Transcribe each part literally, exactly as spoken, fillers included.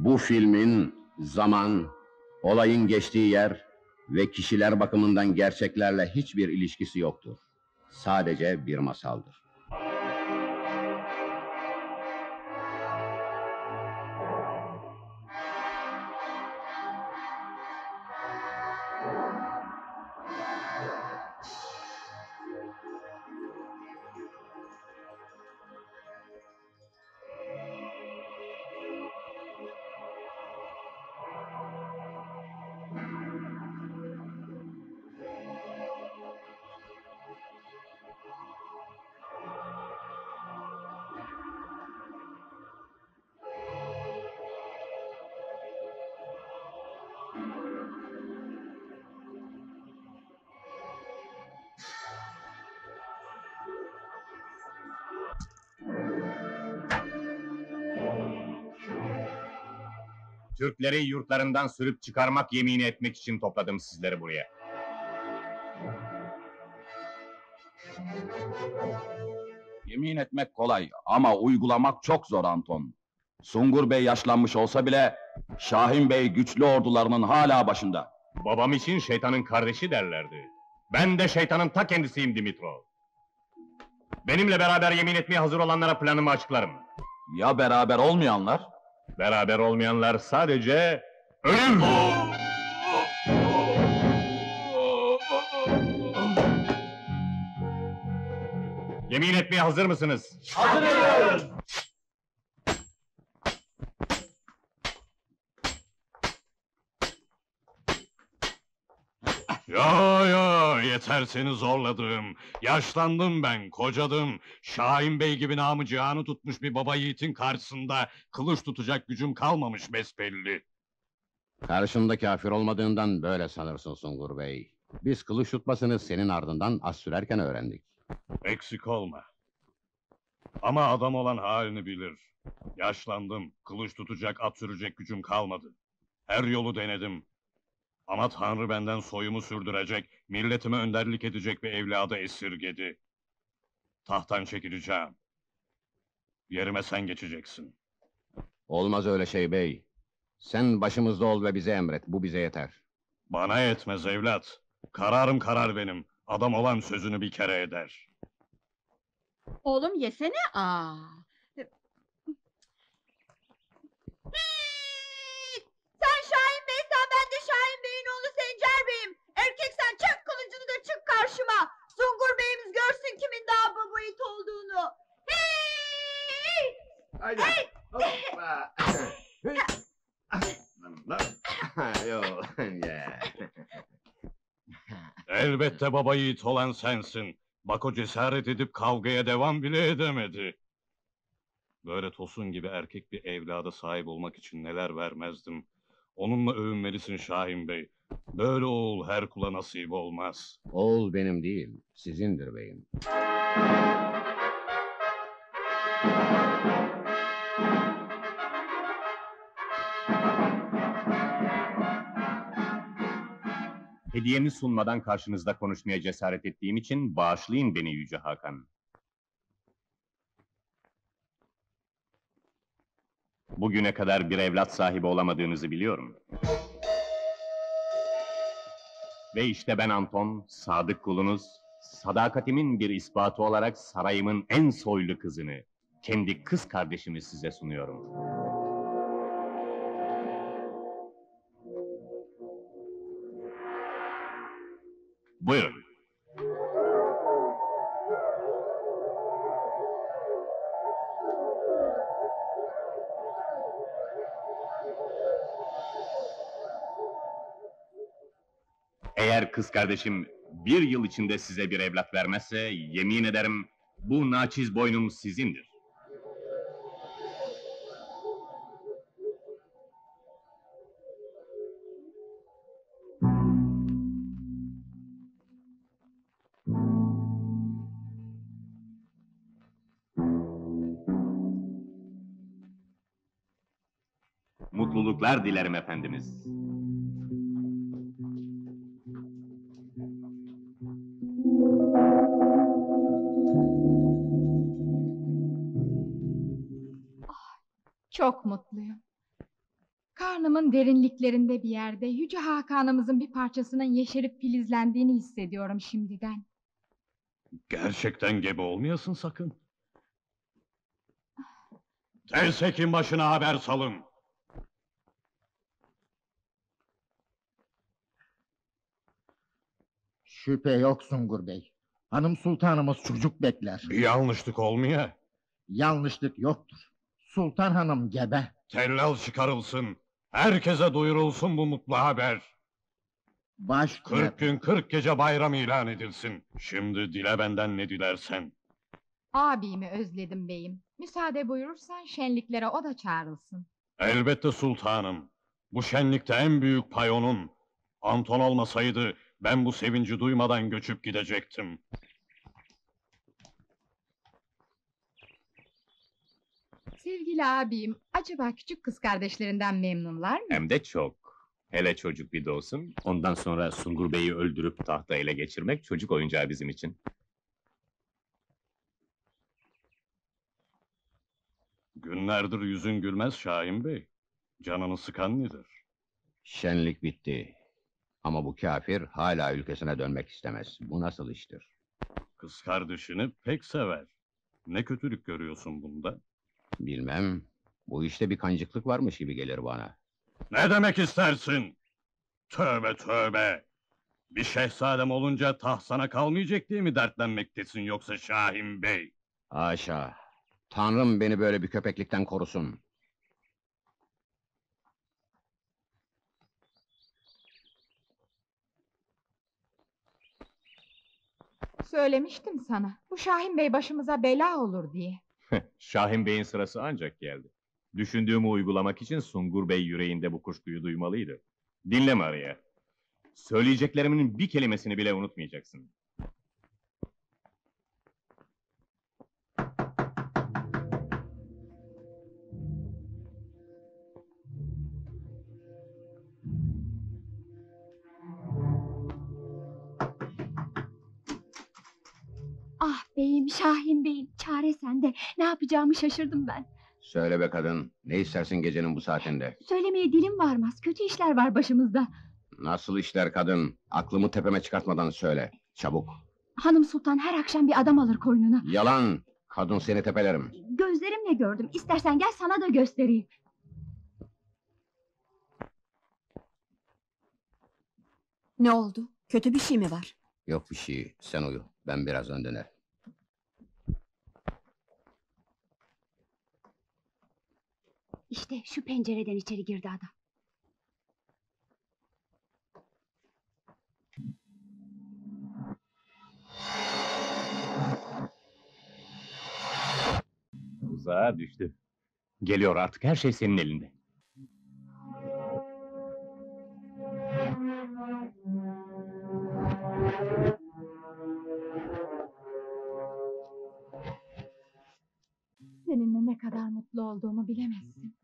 Bu filmin zaman, olayın geçtiği yer ve kişiler bakımından gerçeklerle hiçbir ilişkisi yoktur. Sadece bir masaldır. Türkleri yurtlarından sürüp çıkarmak yemini etmek için topladım sizleri buraya. Yemin etmek kolay ama uygulamak çok zor Anton. Sungur Bey yaşlanmış olsa bile Şahin Bey güçlü ordularının hala başında. Babam için şeytanın kardeşi derlerdi. Ben de şeytanın ta kendisiyim Dimitrov. Benimle beraber yemin etmeye hazır olanlara planımı açıklarım. Ya beraber olmayanlar? Beraber olmayanlar sadece ölüm! Yemin etmeye hazır mısınız? Hazırız! Ya ya yeter seni zorladığım. Yaşlandım ben, kocadım. Şahin Bey gibi namı cihanı tutmuş bir baba yiğitin karşısında kılıç tutacak gücüm kalmamış besbelli. Karşında kafir olmadığından böyle sanırsın Sungur Bey. Biz kılıç tutmasını senin ardından az sürerken öğrendik. Eksik olma. Ama adam olan halini bilir. Yaşlandım, kılıç tutacak, at sürecek gücüm kalmadı. Her yolu denedim. Ama Tanrı benden soyumu sürdürecek, milletime önderlik edecek bir evladı esirgedi. Tahttan çekileceğim. Yerime sen geçeceksin. Olmaz öyle şey bey. Sen başımızda ol ve bize emret, bu bize yeter. Bana yetmez evlat. Kararım karar benim. Adam olan sözünü bir kere eder. Oğlum yesene. Aa. Sen Şahin Bey'sen ben de Şahin Bey'in oğlu Sencer Bey'im. Erkeksen çek kılıcını da çık karşıma. Sungur Bey'imiz görsün kimin daha baba yiğit olduğunu. Hey! Haydi. Hey! Hoppa. Yok. Elbette baba yiğit olan sensin. Bak o cesaret edip kavgaya devam bile edemedi. Böyle Tosun gibi erkek bir evlada sahip olmak için neler vermezdim. Onunla övünmelisin Şahin Bey. Böyle oğul her kula nasip olmaz. Oğul benim değil, sizindir beyim. Hediyemi sunmadan karşınızda konuşmaya cesaret ettiğim için bağışlayın beni Yüce Hakan. Bugüne kadar bir evlat sahibi olamadığınızı biliyorum. Ve işte ben Anton, sadık kulunuz, sadakatimin bir ispatı olarak sarayımın en soylu kızını, kendi kız kardeşimi size sunuyorum. Buyurun. Eğer kız kardeşim bir yıl içinde size bir evlat vermezse, yemin ederim bu naçiz boynum sizindir. Mutluluklar dilerim efendimiz. Çok mutluyum. Karnımın derinliklerinde bir yerde Yüce Hakan'ımızın bir parçasının yeşerip filizlendiğini hissediyorum şimdiden. Gerçekten gebe olmayasın sakın. Tez hekim başına haber salın. Şüphe yok Sungur Bey. Hanım sultanımız çocuk bekler. Bir yanlışlık olmaya. Yanlışlık yoktur. Sultan hanım gebe. Tellal çıkarılsın. Herkese duyurulsun bu mutlu haber. Baş Kırk gün kırk gece bayram ilan edilsin. Şimdi dile benden ne dilersen. Abimi özledim beyim. Müsaade buyurursan şenliklere o da çağrılsın. Elbette sultanım. Bu şenlikte en büyük pay onun. Anton olmasaydı ben bu sevinci duymadan göçüp gidecektim. Sevgili abim, acaba küçük kız kardeşlerinden memnunlar mı? Hem de çok. Hele çocuk bir doğsun, ondan sonra Sungur Bey'i öldürüp tahta ele geçirmek çocuk oyuncağı bizim için. Günlerdir yüzün gülmez Şahin Bey. Canını sıkan nedir? Şenlik bitti. Ama bu kafir hala ülkesine dönmek istemez. Bu nasıl iştir? Kız kardeşini pek sever. Ne kötülük görüyorsun bunda? Bilmem. Bu işte bir kancıklık varmış gibi gelir bana. Ne demek istersin? Tövbe tövbe! Bir şehzadem olunca taht sana kalmayacak diye mi dertlenmektesin yoksa Şahin Bey? Haşa! Tanrım beni böyle bir köpeklikten korusun. Söylemiştim sana, bu Şahin Bey başımıza bela olur diye. Şahin Bey'in sırası ancak geldi. Düşündüğümü uygulamak için Sungur Bey yüreğinde bu kuşkuyu duymalıydı. Dinle Maria. Söyleyeceklerimin bir kelimesini bile unutmayacaksın. Ah beyim, Şahin beyim, çare sende. Ne yapacağımı şaşırdım ben. Söyle be kadın, ne istersin gecenin bu saatinde? Söylemeye dilim varmaz, kötü işler var başımızda. Nasıl işler kadın? Aklımı tepeme çıkartmadan söyle. Çabuk. Hanım sultan her akşam bir adam alır koynuna. Yalan! Kadın seni tepelerim. Gözlerimle gördüm, istersen gel sana da göstereyim. Ne oldu? Kötü bir şey mi var? Yok bir şey, sen uyu. Ben birazdan dönerim. İşte şu pencereden içeri girdi adam. Tuzağa düştü. Geliyor artık, her şey senin elinde. Seninle ne kadar mutlu olduğumu bilemezsin.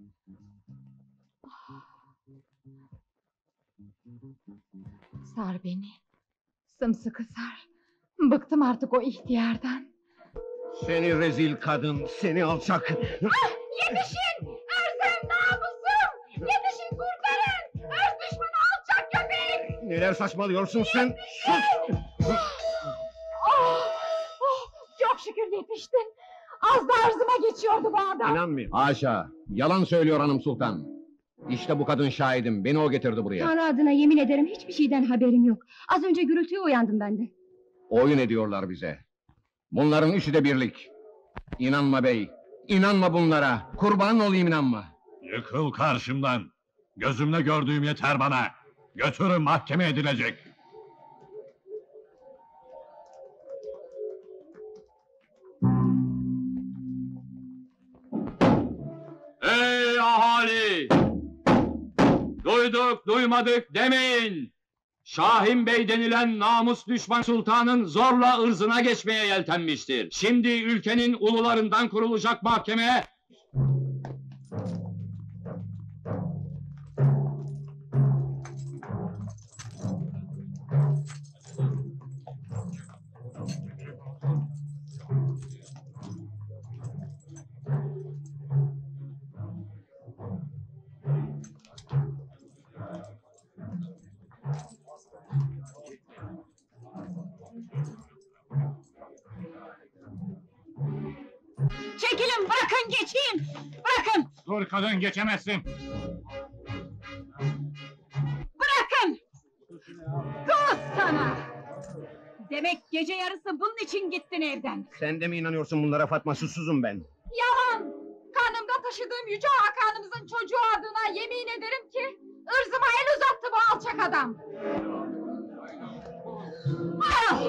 Sar beni. Sımsıkı sar. Bıktım artık o ihtiyardan. Seni rezil kadın, seni alçak! Yetişin! Erzem namusum! Yetişin kurtarın! Erz düşmanı alçak köpek! Neler saçmalıyorsun sen? Sus! Oh, oh, çok şükür yetiştin! Az da arzıma geçiyordu bu adam! İnanmıyorum. Haşa! Yalan söylüyor hanım sultan. İşte bu kadın şahidim, beni o getirdi buraya. Tanrı adına yemin ederim hiçbir şeyden haberim yok. Az önce gürültüye uyandım ben de. Oyun ediyorlar bize. Bunların üçü de birlik. İnanma bey, inanma bunlara. Kurban olayım inanma. Yıkıl karşımdan. Gözümle gördüğüm yeter bana. Götürün mahkeme edilecek. Ey ahali! Duyduk duymadık demeyin! Şahin Bey denilen namus düşman sultanın zorla ırzına geçmeye yeltenmiştir. Şimdi ülkenin ulularından kurulacak mahkeme... çekilin, bırakın geçeyim! Bırakın, Dur kadın, geçemezsin. bırakın! Dur sana! Demek gece yarısı bunun için gittin evden. Sen de mi inanıyorsun bunlara Fatma? Susuzum ben. Yalan! Karnımda taşıdığım Yüce Hakan'ımızın çocuğu adına yemin ederim ki... ...ırzıma el uzattı bu alçak adam! Ah!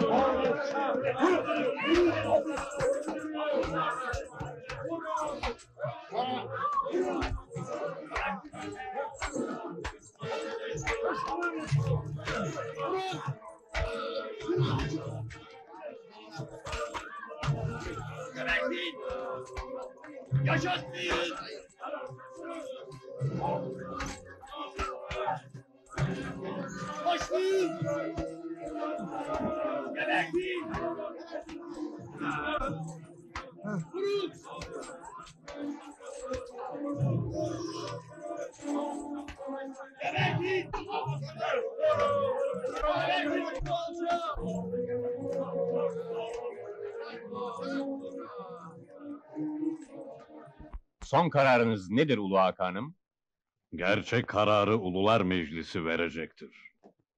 Son kararınız nedir Ulu Hakan'ım? Gerçek kararı Ulular Meclisi verecektir.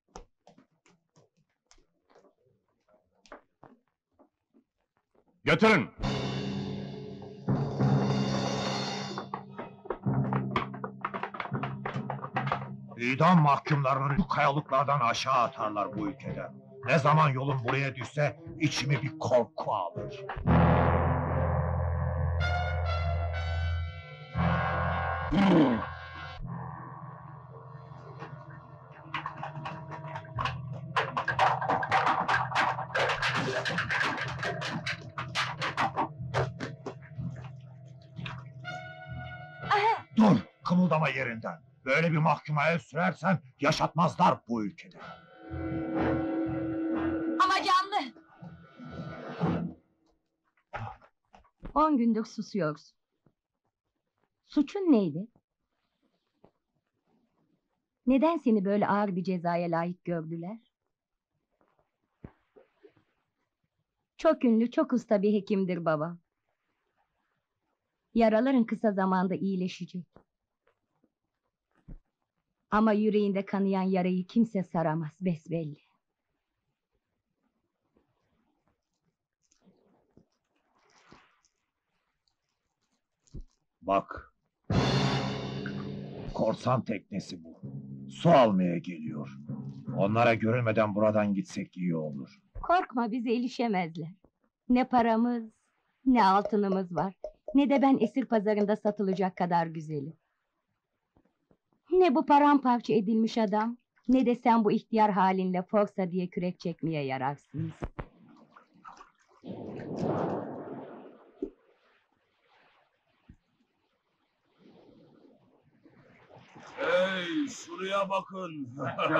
Götürün! İdam mahkumlarını bu kayalıklardan aşağı atarlar bu ülkede. Ne zaman yolum buraya düşse içimi bir korku alır. Dur, kımıldama yerinden. Böyle bir mahkuma el sürersen yaşatmazlar bu ülkede. Ama canlı! On gündür susuyorsun. Suçun neydi? Neden seni böyle ağır bir cezaya layık gördüler? Çok ünlü, çok usta bir hekimdir baba. Yaraların kısa zamanda iyileşecek. Ama yüreğinde kanayan yarayı kimse saramaz, besbelli. Bak. Korsan teknesi bu. Su almaya geliyor. Onlara görülmeden buradan gitsek iyi olur. Korkma, bize ilişemezler. Ne paramız, ne altınımız var, ne de ben esir pazarında satılacak kadar güzelim. Ne bu paramparça edilmiş adam, ne de sen bu ihtiyar halinle forsa diye kürek çekmeye yararsınız. Hey, şuraya bakın.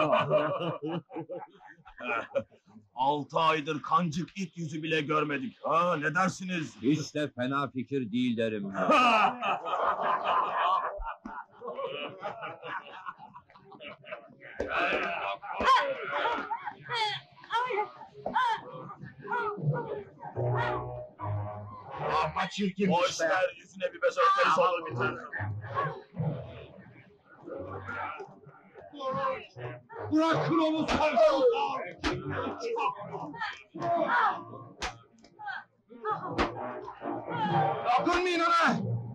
Altı aydır kancık it yüzü bile görmedik. Ha, ne dersiniz? Hiç de fena fikir değil derim. Ama çirkin Boş ver, yüzüne bir beş örteriz olur biter. Bırakın onu sarkın! Dokunmayın ona!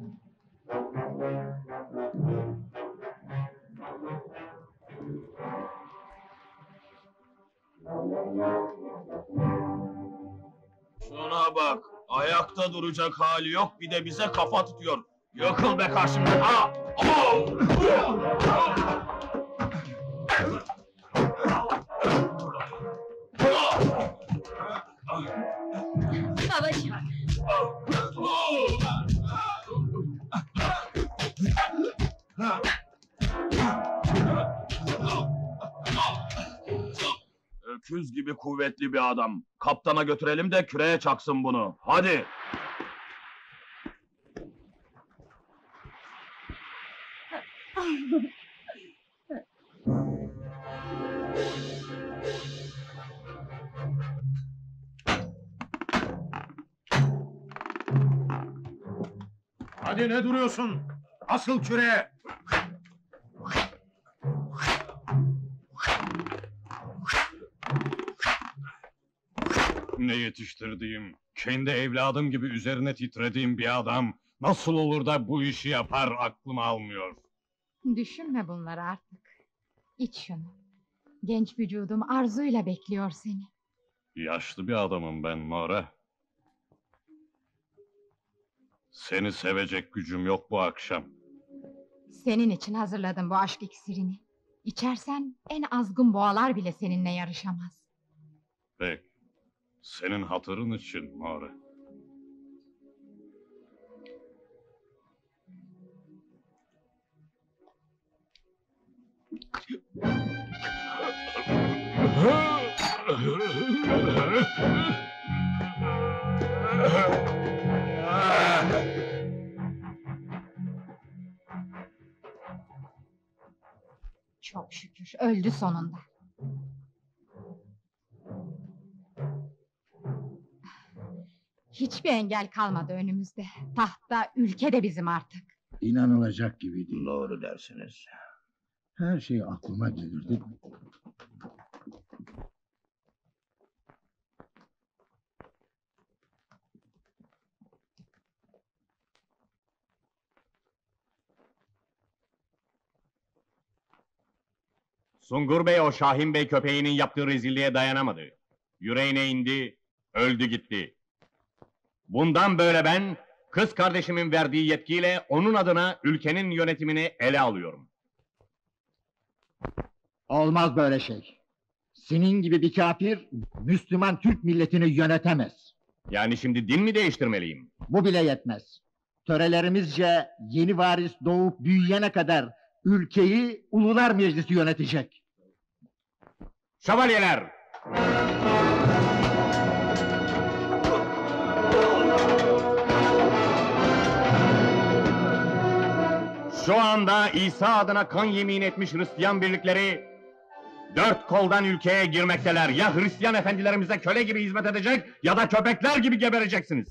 Şuna bak, ayakta duracak hali yok, bir de bize kafa tutuyor. Yakıl be karşımda! Ha! Abo! Babacığım! Öküz gibi kuvvetli bir adam. Kaptana götürelim de küreye çaksın bunu. Hadi! Hadi ne duruyorsun? Asıl küreye! Ne yetiştirdiğim, kendi evladım gibi üzerine titrediğim bir adam nasıl olur da bu işi yapar aklım almıyor. Düşünme bunları artık. İç şunu. Genç vücudum arzuyla bekliyor seni. Yaşlı bir adamım ben Nora. Seni sevecek gücüm yok bu akşam. Senin için hazırladım bu aşk iksirini. İçersen en azgın boğalar bile seninle yarışamaz. Peki, senin hatırın için Nora. Çok şükür öldü sonunda. Hiçbir engel kalmadı önümüzde. Tahta, ülke de bizim artık. İnanılacak gibi değil. Doğru dersiniz. Her şey aklıma gelirdi. Sungur Bey o Şahin Bey köpeğinin yaptığı rezilliğe dayanamadı. Yüreğine indi, öldü gitti. Bundan böyle ben, kız kardeşimin verdiği yetkiyle onun adına ülkenin yönetimini ele alıyorum. Olmaz böyle şey. Senin gibi bir kafir, Müslüman Türk milletini yönetemez. Yani şimdi din mi değiştirmeliyim? Bu bile yetmez. Törelerimizce yeni varis doğup büyüyene kadar ülkeyi Ulular Meclisi yönetecek. Şövalyeler! Şu anda İsa adına kan yemin etmiş Hristiyan birlikleri dört koldan ülkeye girmekteler. Ya Hristiyan efendilerimize köle gibi hizmet edecek ya da köpekler gibi gebereceksiniz.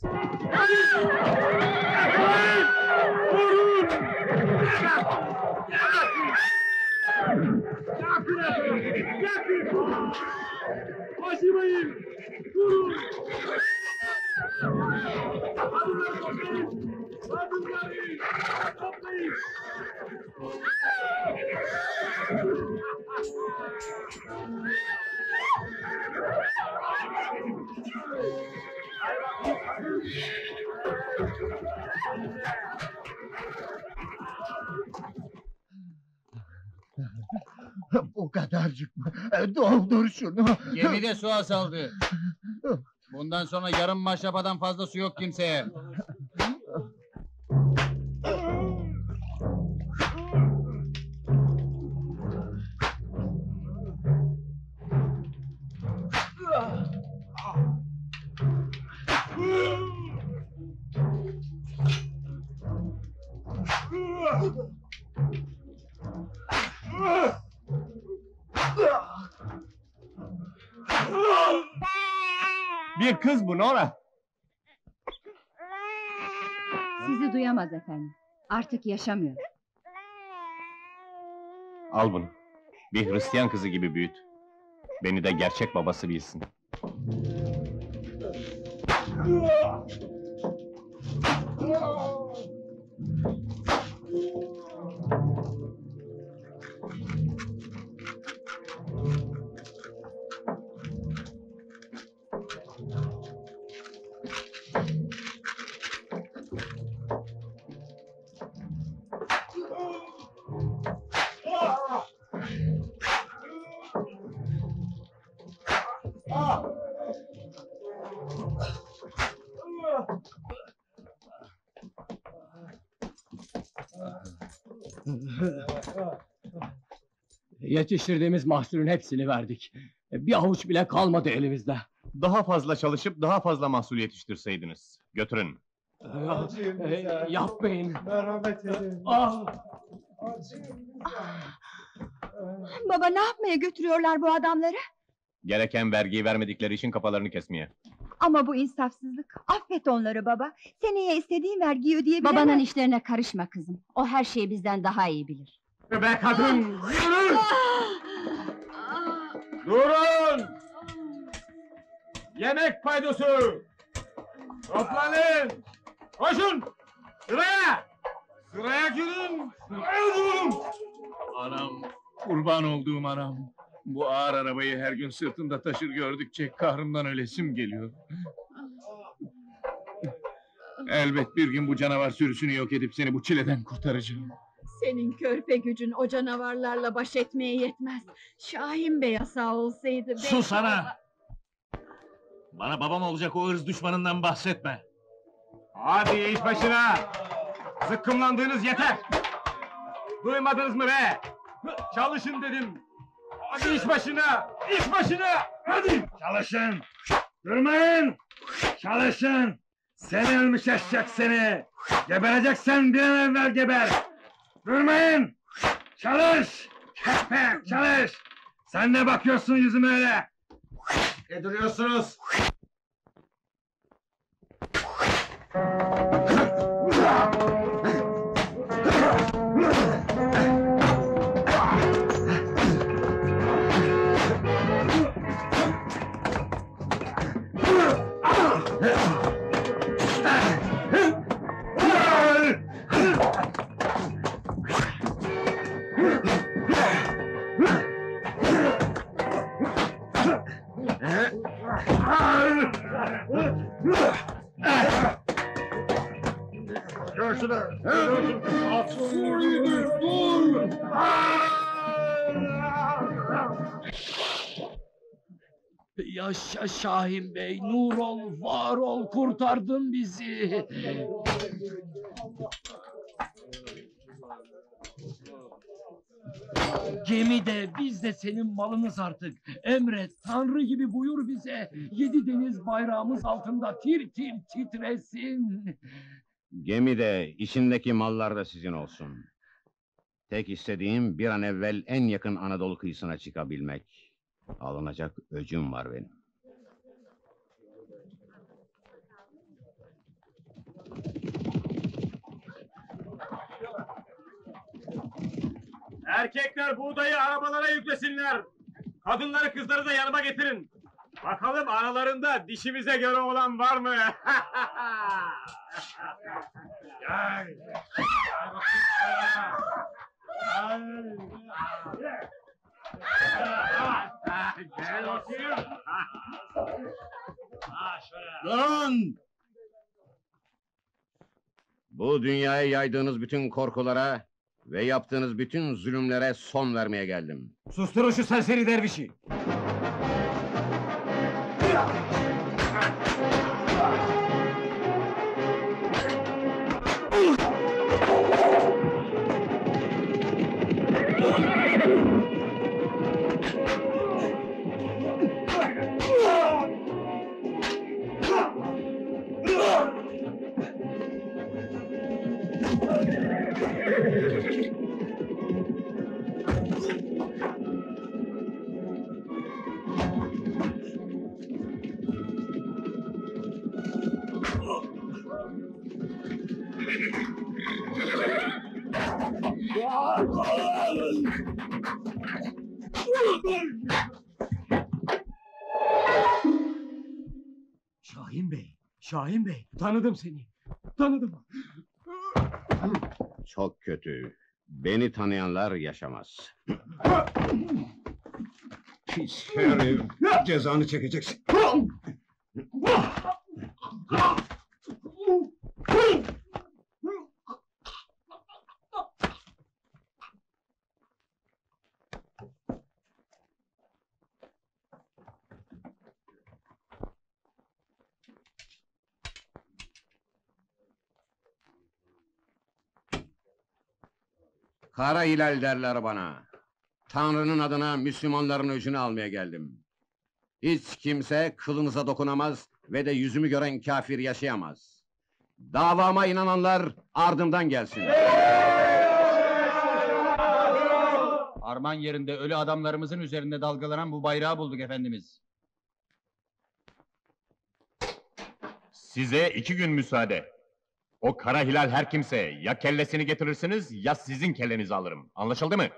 Acımayın! Durun! Kadınları toplayın! Kadınları! Toplayın! Bu kadarcık mı? Doldur şunu. Gemide su azaldı. Bundan sonra yarım maşrapadan fazla su yok kimseye. Bir kız bu Nora. Sizi duyamaz efendim. Artık yaşamıyor. Al bunu. Bir Hristiyan kızı gibi büyüt. Beni de gerçek babası bilsin. Yetiştirdiğimiz mahsulün hepsini verdik. Bir avuç bile kalmadı elimizde. Daha fazla çalışıp daha fazla mahsul yetiştirseydiniz. Götürün. Ee, yapmayın. Merhamet edin. Ah! Baba ne yapmaya götürüyorlar bu adamları? Gereken vergiyi vermedikleri için kafalarını kesmeye. Ama bu insafsızlık. Affet onları baba. Seneye istediğin vergiyi ödeyebilemez. Babanın işlerine karışma kızım. O her şeyi bizden daha iyi bilir. Be kadın! Yürü! Durun! Yemek paydosu! Toplanın! Koşun! Sıraya! Sıraya girin! Sıraya durun! Anam, kurban olduğum anam. Bu ağır arabayı her gün sırtında taşır gördükçe kahrımdan ölesim geliyor. Elbet bir gün bu canavar sürüsünü yok edip seni bu çileden kurtaracağım. Senin körpe gücün o canavarlarla baş etmeye yetmez. Şahin Bey sağ olsaydı... belki- Sus ana! Bana babam olacak o ırz düşmanından bahsetme. Hadi iş başına! Zıkkımlandığınız yeter! Duymadınız mı be? Çalışın dedim! Hadi iş başına! İş başına! Hadi! Çalışın! Durmayın! Çalışın! Seni ölmüş eşek seni! Gebereceksen bir an evvel geber! Durmayın! Çalış! Köpek çalış! Sen ne bakıyorsun yüzüme öyle? Ne duruyorsunuz? Yaşa Şahin Bey, nur ol, var ol, kurtardın bizi. Gemi de, biz de senin malınız artık. Emret, Tanrı gibi buyur bize. Yedi deniz bayrağımız altında tir tir titresin. Gemi de, içindeki mallar da sizin olsun. Tek istediğim bir an evvel en yakın Anadolu kıyısına çıkabilmek. Alınacak öcüm var benim. Erkekler buğdayı arabalara yüklesinler. Kadınları kızları da yanıma getirin. Bakalım aralarında dişimize göre olan var mı? Gel. Gel bakayım. Durun! Bu dünyaya yaydığınız bütün korkulara ve yaptığınız bütün zulümlere son vermeye geldim. Susturun şu serseri dervişi. Şahin Bey, Şahin Bey, tanıdım seni, tanıdım. Çok kötü. Beni tanıyanlar yaşamaz. Pis herif! Cezanı çekeceksin! Kara hilal derler bana. Tanrı'nın adına Müslümanların öcünü almaya geldim. Hiç kimse kılınıza dokunamaz ve de yüzümü gören kafir yaşayamaz. Davama inananlar ardımdan gelsin. Arman yerinde ölü adamlarımızın üzerinde dalgalanan bu bayrağı bulduk efendimiz. Size iki gün müsaade. O kara hilal her kimse, ya kellesini getirirsiniz, ya sizin kellenizi alırım. Anlaşıldı mı?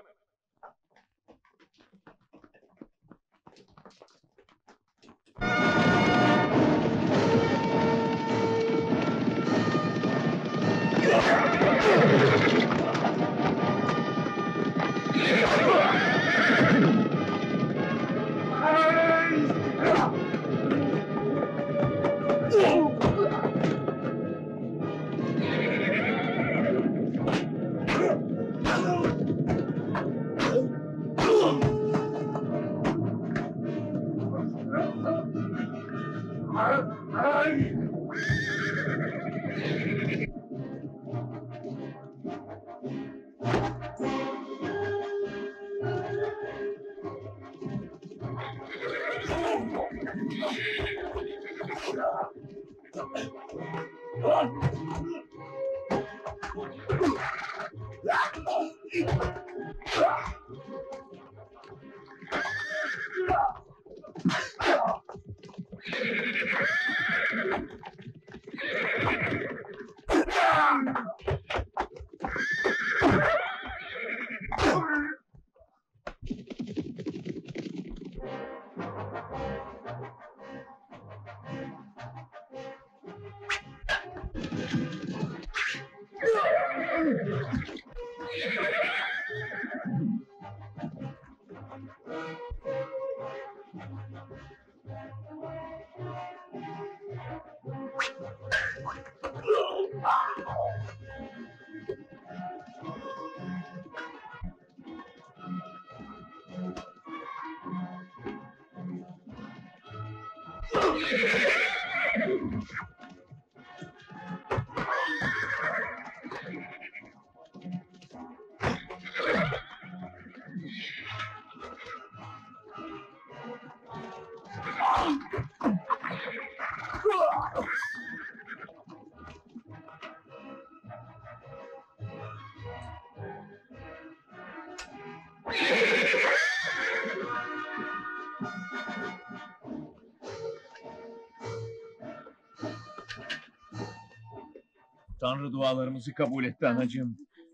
Tanrı dualarımızı kabul etti anacığım.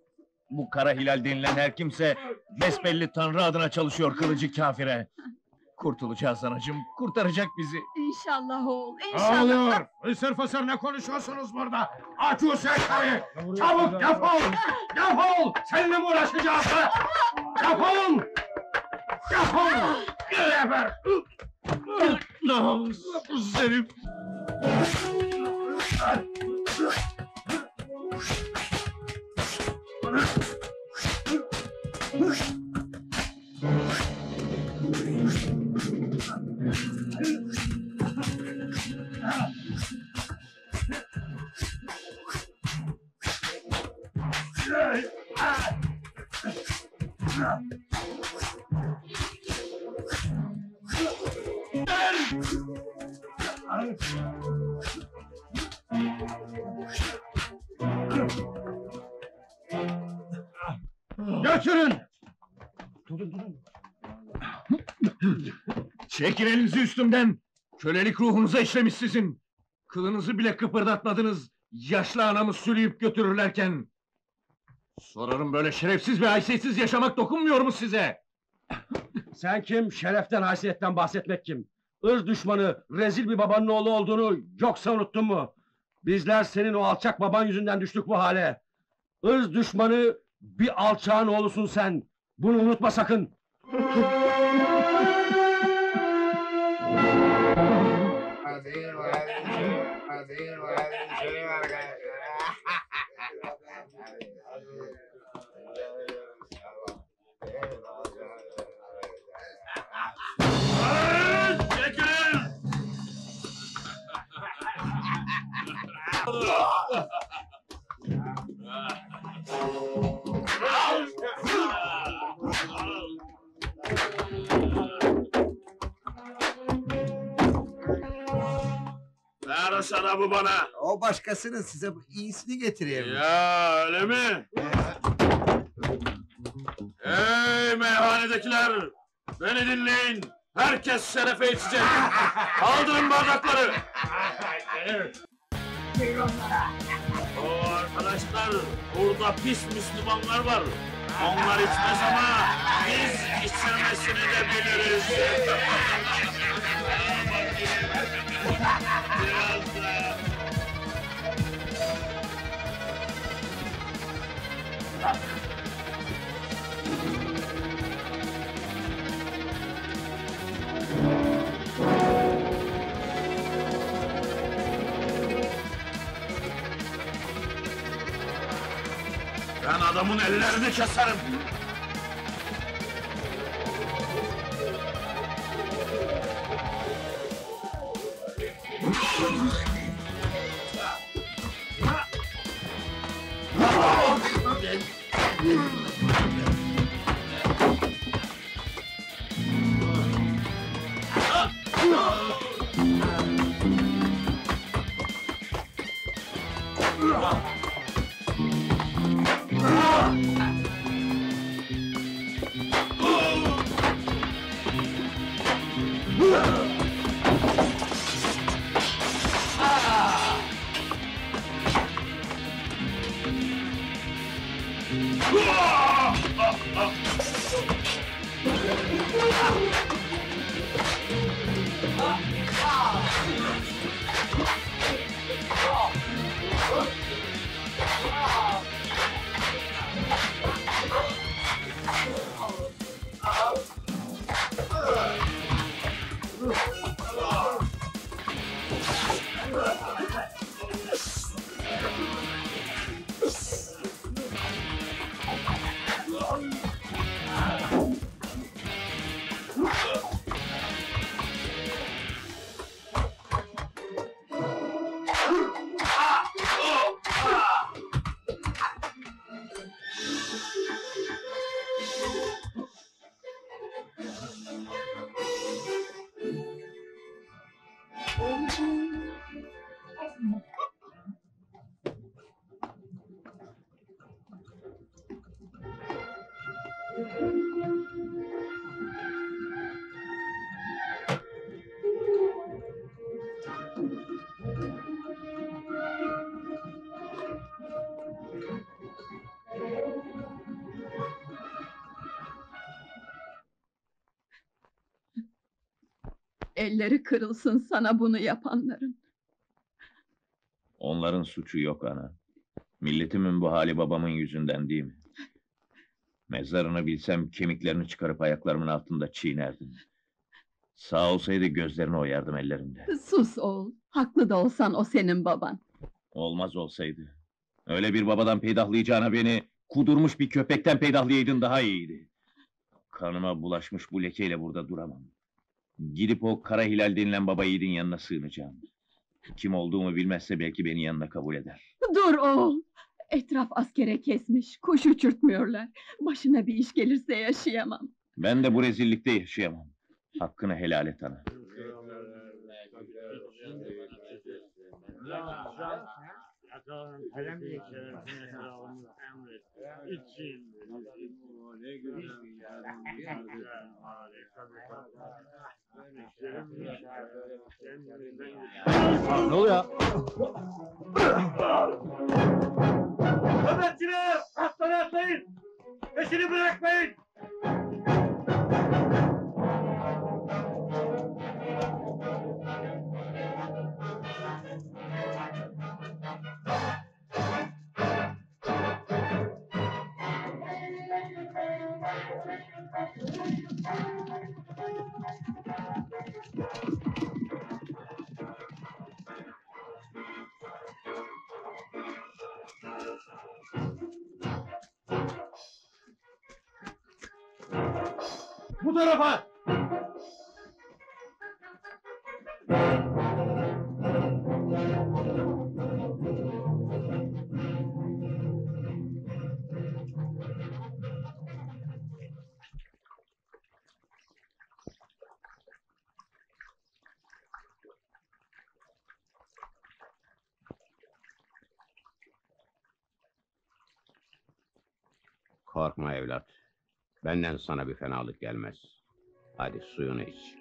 Bu kara hilal denilen her kimse besbelli Tanrı adına çalışıyor kılıcı kafire. Kurtulacağız anacığım, kurtaracak bizi. İnşallah oğul, Ne inşallah. oluyor? Fısır fısır ne konuşuyorsunuz burada? Aç o sekayı! Çabuk defol! Defol! Seninle mi uğraşacağız ha? Defol! Defol! Geber! Namussuz herif! Götürün! Çekin elinizi üstümden! Kölelik ruhunuza işlemiş sizin! Kılınızı bile kıpırdatmadınız, yaşlı anamı sürüyüp götürürlerken! Sorarım, böyle şerefsiz ve haysiyetsiz yaşamak dokunmuyor mu size? Sen kim? Şereften, haysiyetten bahsetmek kim? Irz düşmanı, rezil bir babanın oğlu olduğunu yoksa unuttun mu? Bizler senin o alçak baban yüzünden düştük bu hale. Irz düşmanı bir alçağın oğlusun sen. Bunu unutma sakın. Ver sana bu bana! O başkasının, size iyisini getireyim. Ya öyle mi? Hey meyhanedekiler! Beni dinleyin! Herkes şerefe içecek! Kaldırın bardakları! O arkadaşlar, burada pis Müslümanlar var. Onlar içmez ama biz içmemesini de biliriz. Biraz da... Ben adamın ellerini keserim. Elleri kırılsın sana bunu yapanların. Onların suçu yok ana. Milletimin bu hali babamın yüzünden değil mi? Mezarını bilsem kemiklerini çıkarıp ayaklarımın altında çiğnerdim. Sağ olsaydı gözlerini oyardım ellerimde. Sus oğul, haklı da olsan o senin baban. Olmaz olsaydı. Öyle bir babadan peydahlayacağına beni kudurmuş bir köpekten peydahlayaydın daha iyiydi. Kanıma bulaşmış bu lekeyle burada duramam. Gidip o Kara Hilal denilen baba yiğidin yanına sığınacağım. Kim olduğumu bilmezse belki beni yanına kabul eder. Dur oğul! Etraf askere kesmiş, kuş uçurtmuyorlar. Başına bir iş gelirse yaşayamam. Ben de bu rezillikte yaşayamam. Hakkını helal et ana. Ne oluyor? Nöbetçiler! Atları atlayın! Peşini bırakmayın! Bu tarafa! Korkma evlat. Benden sana bir fenalık gelmez. Hadi suyunu iç.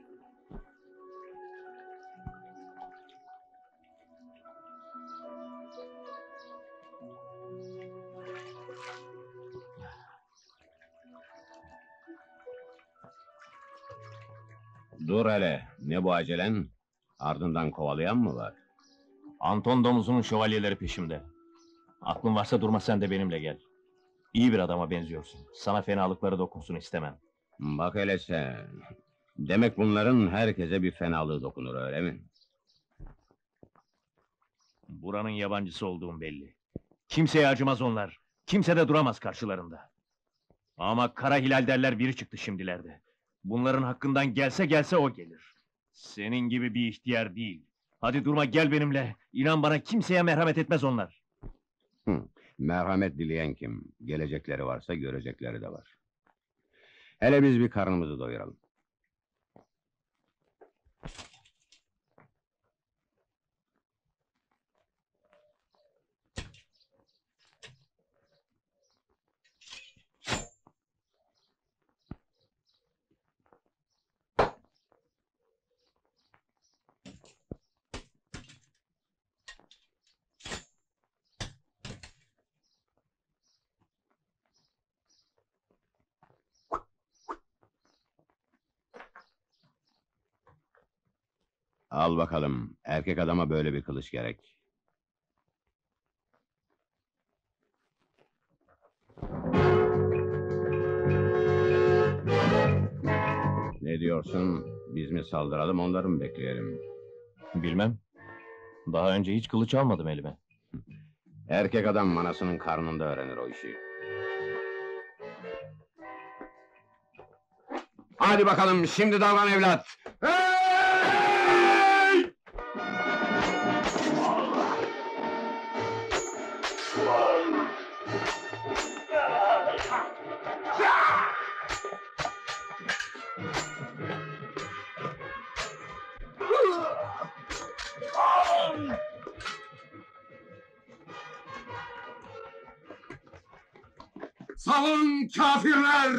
Dur hele, ne bu acelen? Ardından kovalayan mı var? Anton domuzunun şövalyeleri peşimde. Aklın varsa durma, sen de benimle gel. İyi bir adama benziyorsun. Sana fenalıkları dokunsun istemem. Bak hele sen. Demek bunların herkese bir fenalığı dokunur, öyle mi? Buranın yabancısı olduğum belli. Kimseye acımaz onlar. Kimse de duramaz karşılarında. Ama kara hilal derler biri çıktı şimdilerde. Bunların hakkından gelse gelse o gelir. Senin gibi bir ihtiyar değil. Hadi durma, gel benimle. İnan bana, kimseye merhamet etmez onlar. Hı, merhamet dileyen kim? Gelecekleri varsa görecekleri de var. Hele biz bir karnımızı doyuralım. Al bakalım, erkek adama böyle bir kılıç gerek. Ne diyorsun? Biz mi saldıralım, onları mı bekleyelim? Bilmem. Daha önce hiç kılıç almadım elime. Erkek adam manasının karnında öğrenir o işi. Hadi bakalım, şimdi davran evlat! Salın kafirler!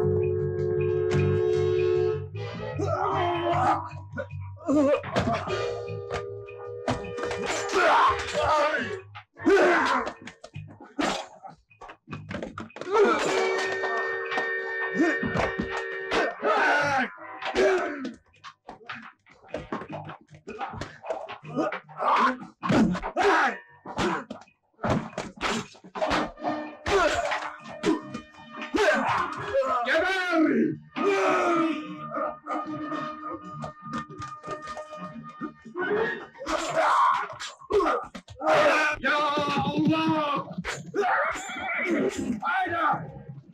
Ya Allah! Haydi!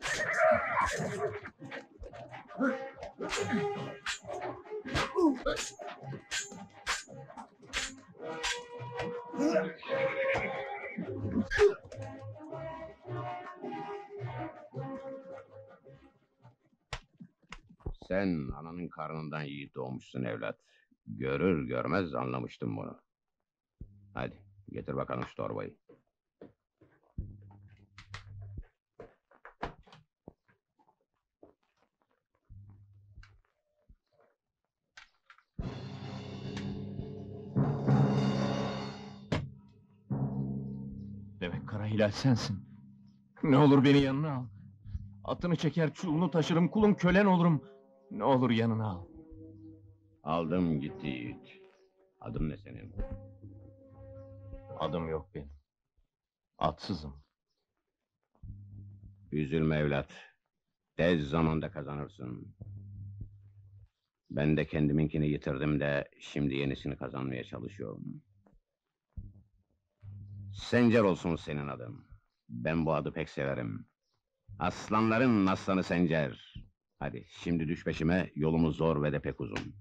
Sen ananın karnından yiğit doğmuşsun evlat. Görür görmez anlamıştım bunu. Hadi getir bakalım şu torbayı. Demek kara hilal sensin. Ne olur beni yanına al. Atını çeker, çulunu taşırım, kulun kölen olurum. Ne olur yanına al. Aldım gitti yiğit. Adın ne senin? Adım yok benim. Atsızım. Üzülme evlat. Tez zamanda kazanırsın. Ben de kendiminkini yitirdim de şimdi yenisini kazanmaya çalışıyorum. Sencer olsun senin adın. Ben bu adı pek severim. Aslanların aslanı Sencer. Hadi şimdi düş peşime, yolumuz zor ve de pek uzun.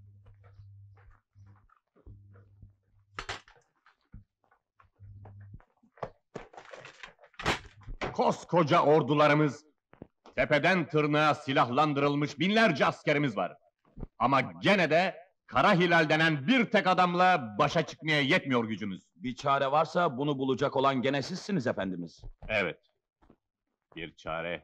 Koskoca ordularımız, tepeden tırnağa silahlandırılmış binlerce askerimiz var. Ama gene de Kara Hilal denen bir tek adamla başa çıkmaya yetmiyor gücümüz. Bir çare varsa bunu bulacak olan gene sizsiniz efendimiz. Evet. Bir çare.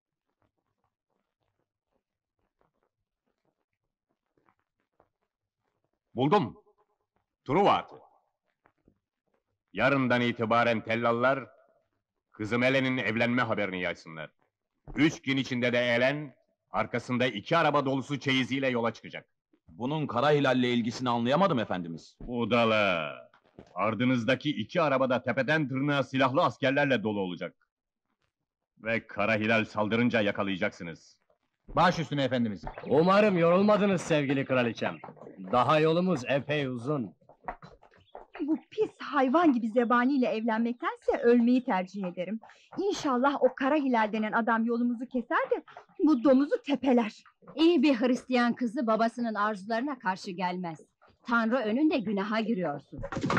Buldum. Truva atı. Yarından itibaren tellallar kızım Elen'in evlenme haberini yaysınlar. Üç gün içinde de Elen arkasında iki araba dolusu çeyiziyle yola çıkacak. Bunun kara hilalle ilgisini anlayamadım efendimiz. Budala! Ardınızdaki iki arabada tepeden tırnağa silahlı askerlerle dolu olacak. Ve Kara Hilal saldırınca yakalayacaksınız. Baş üstüne efendimiz. Umarım yorulmadınız sevgili kraliçem. Daha yolumuz epey uzun. Bu pis hayvan gibi zebaniyle evlenmektense ölmeyi tercih ederim. İnşallah o Kara Hilal denen adam yolumuzu keser de bu domuzu tepeler. İyi bir Hristiyan kızı babasının arzularına karşı gelmez. Tanrı önünde günaha giriyorsun.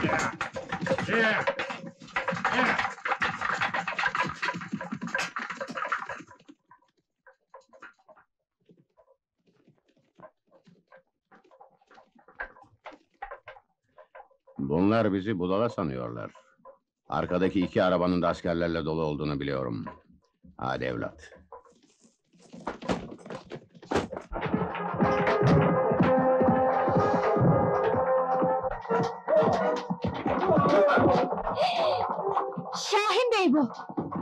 Bunlar bizi budala sanıyorlar. Arkadaki iki arabanın da askerlerle dolu olduğunu biliyorum. Hadi evlat. Şahin Bey bu.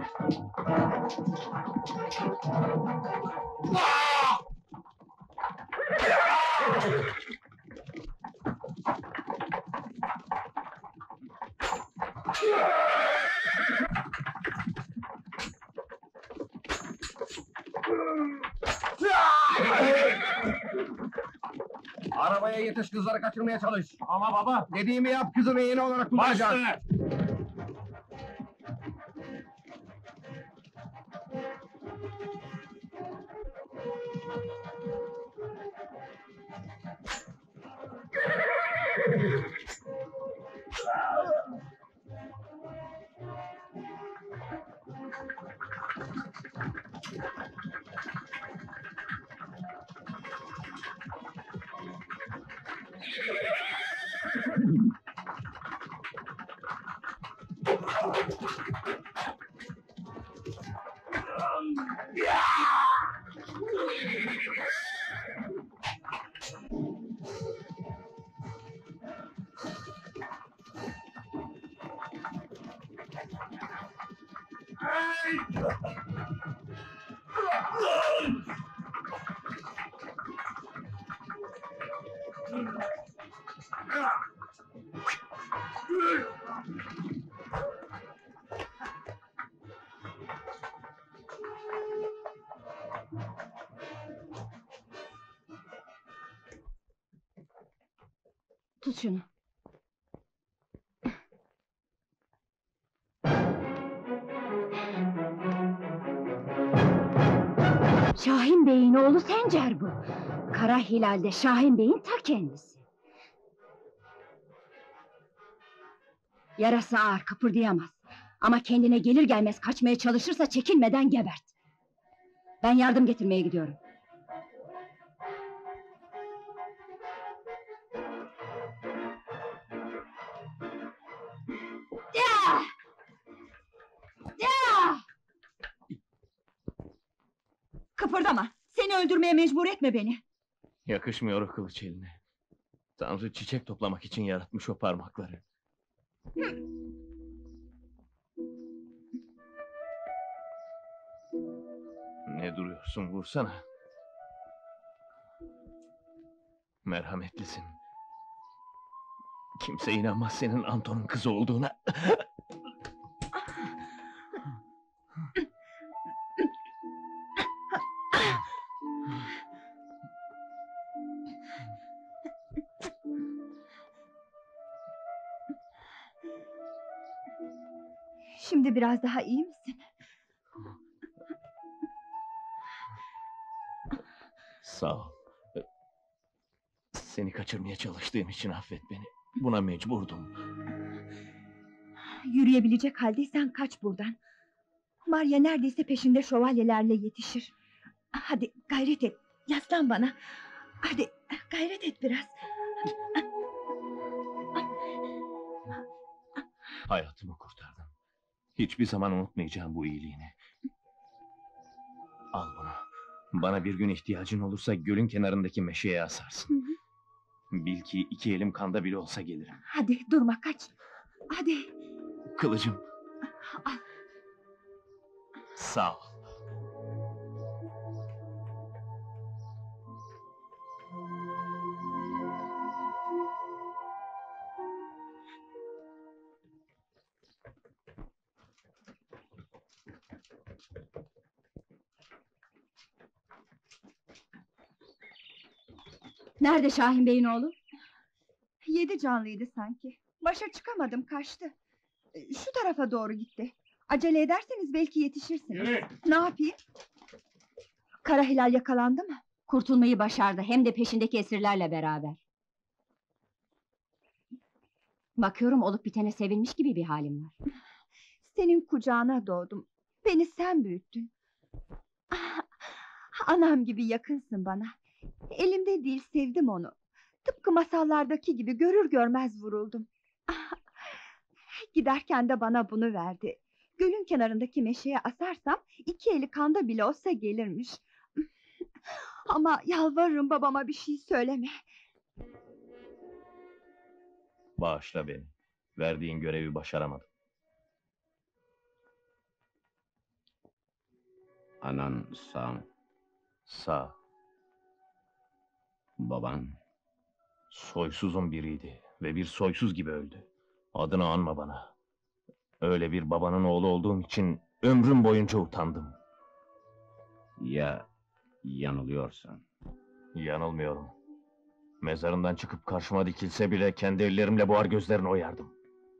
Arabaya yetiş, kızları kaçırmaya çalış. Ama baba. Dediğimi yap, kızı rehin olarak tutacağız. Başla. Tut şunu. Şahin Bey'in oğlu Sencer bu. Kara Hilal'de Şahin Bey'in ta kendisi. Yarası ağır, kıpırdayamaz. Ama kendine gelir gelmez kaçmaya çalışırsa çekinmeden gebert. Ben yardım getirmeye gidiyorum. Ya! Ya! Kıpırdama! Seni öldürmeye mecbur etme beni! Yakışmıyor o kılıç eline. Tanrı çiçek toplamak için yaratmış o parmakları. Ne duruyorsun, vursana. Merhametlisin. Kimse inanmaz senin Anton'un kızı olduğuna. Şimdi biraz daha iyi misin? Sağ ol. Seni kaçırmaya çalıştığım için affet beni. Buna mecburdum. Yürüyebilecek haldeysen kaç buradan. Maria neredeyse peşinde şövalyelerle yetişir. Hadi gayret et, yaslan bana. Hadi gayret et biraz. Hayatımı kurtardın. Hiçbir zaman unutmayacağım bu iyiliğini. Al bunu. Bana bir gün ihtiyacın olursa gölün kenarındaki meşeye asarsın. Hı hı. Bil ki iki elim kanda bile olsa gelirim. Hadi durma, kaç. Hadi. Kılıcım. Al. Sağ ol. Nerede Şahin Bey'in oğlu? Yedi canlıydı sanki. Başa çıkamadım, kaçtı. Ee, Şu tarafa doğru gitti. Acele ederseniz belki yetişirsiniz. Yürü! Ne yapayım? Kara Hilal yakalandı mı? Kurtulmayı başardı, hem de peşindeki esirlerle beraber. Bakıyorum olup bitene sevinmiş gibi bir halim var. Senin kucağına doğdum. Beni sen büyüttün. Ah, Anam gibi yakınsın bana. Elimde değil, sevdim onu. Tıpkı masallardaki gibi görür görmez vuruldum. Ah, Giderken de bana bunu verdi. Gölün kenarındaki meşeye asarsam iki eli kanda bile olsa gelirmiş. Ama yalvarırım, babama bir şey söyleme. Bağışla beni. Verdiğin görevi başaramadım. Anan sağ mı? Sağ. Baban? Soysuzun biriydi ve bir soysuz gibi öldü. Adını anma bana. Öyle bir babanın oğlu olduğum için ömrüm boyunca utandım. Ya yanılıyorsan? Yanılmıyorum. Mezarından çıkıp karşıma dikilse bile kendi ellerimle boğar gözlerini oyardım.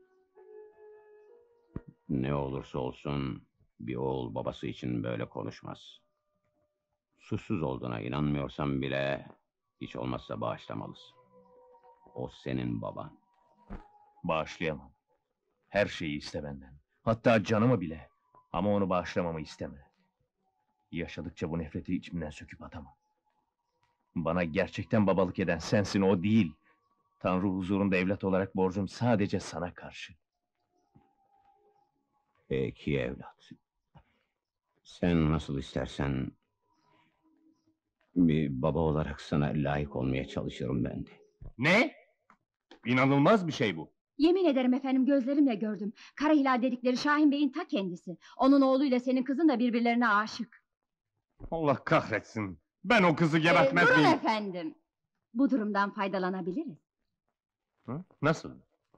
Ne olursa olsun bir oğul babası için böyle konuşmaz. Suçsuz olduğuna inanmıyorsan bile hiç olmazsa bağışlamalısın. O senin baban. Bağışlayamam. Her şeyi iste benden. Hatta canımı bile. Ama onu bağışlamamı isteme. Yaşadıkça bu nefreti içimden söküp atamam. Bana gerçekten babalık eden sensin, o değil. Tanrı huzurunda evlat olarak borcum sadece sana karşı. Peki evlat. Sen nasıl istersen... bir baba olarak sana layık olmaya çalışırım ben de. Ne? İnanılmaz bir şey bu. Yemin ederim efendim, gözlerimle gördüm. Kara Hilal dedikleri Şahin Bey'in ta kendisi. Onun oğluyla senin kızın da birbirlerine aşık. Allah kahretsin. Ben o kızı gebertmez Ee, durun miyim? efendim. Bu durumdan faydalanabiliriz. Hı? Nasıl?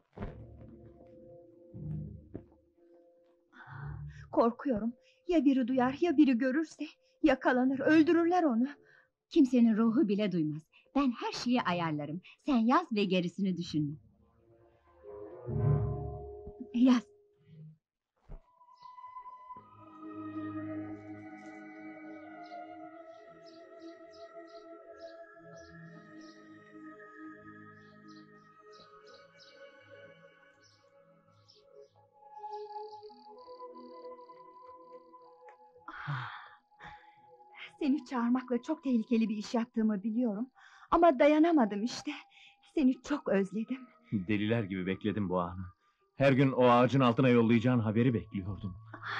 Korkuyorum. Ya biri duyar, ya biri görürse... Yakalanır, öldürürler onu. Kimsenin ruhu bile duymaz. Ben her şeyi ayarlarım. Sen yaz ve gerisini düşünme. Yaz. Seni çağırmakla çok tehlikeli bir iş yaptığımı biliyorum. Ama dayanamadım işte. Seni çok özledim. Deliler gibi bekledim bu anı. Her gün o ağacın altına yollayacağın haberi bekliyordum.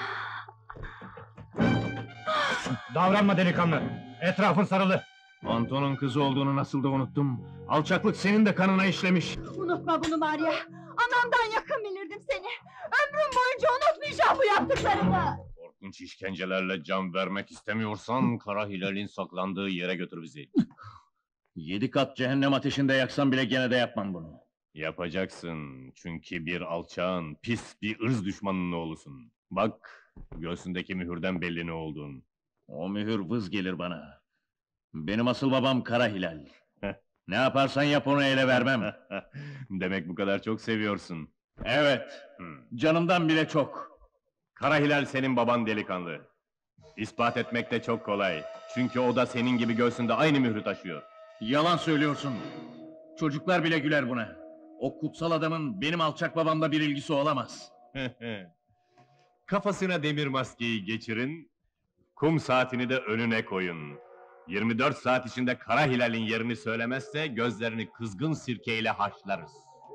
Davranma delikanlı. Etrafın sarılı. Anton'un kızı olduğunu nasıl da unuttum. Alçaklık senin de kanına işlemiş. Unutma bunu Maria. Anamdan yakın bilirdim seni. Ömrüm boyunca unutmayacağım bu yaptıklarını. Korkunç işkencelerle can vermek istemiyorsan Kara Hilal'in saklandığı yere götür bizi. Yedi kat cehennem ateşinde yaksan bile gene de yapmam bunu. Yapacaksın çünkü bir alçağın, pis bir ırz düşmanının oğlusun. Bak, göğsündeki mühürden belli ne oldun. O mühür vız gelir bana. Benim asıl babam Kara Hilal. Ne yaparsan yap onu ele vermem. Demek bu kadar çok seviyorsun. Evet, canımdan bile çok. Kara Hilal senin baban delikanlı. İspat etmek de çok kolay. Çünkü o da senin gibi göğsünde aynı mührü taşıyor. Yalan söylüyorsun. Çocuklar bile güler buna. O kutsal adamın benim alçak babamla bir ilgisi olamaz. Kafasına demir maskeyi geçirin, kum saatini de önüne koyun. yirmi dört saat içinde Kara Hilal'in yerini söylemezse gözlerini kızgın sirkeyle haşlarız.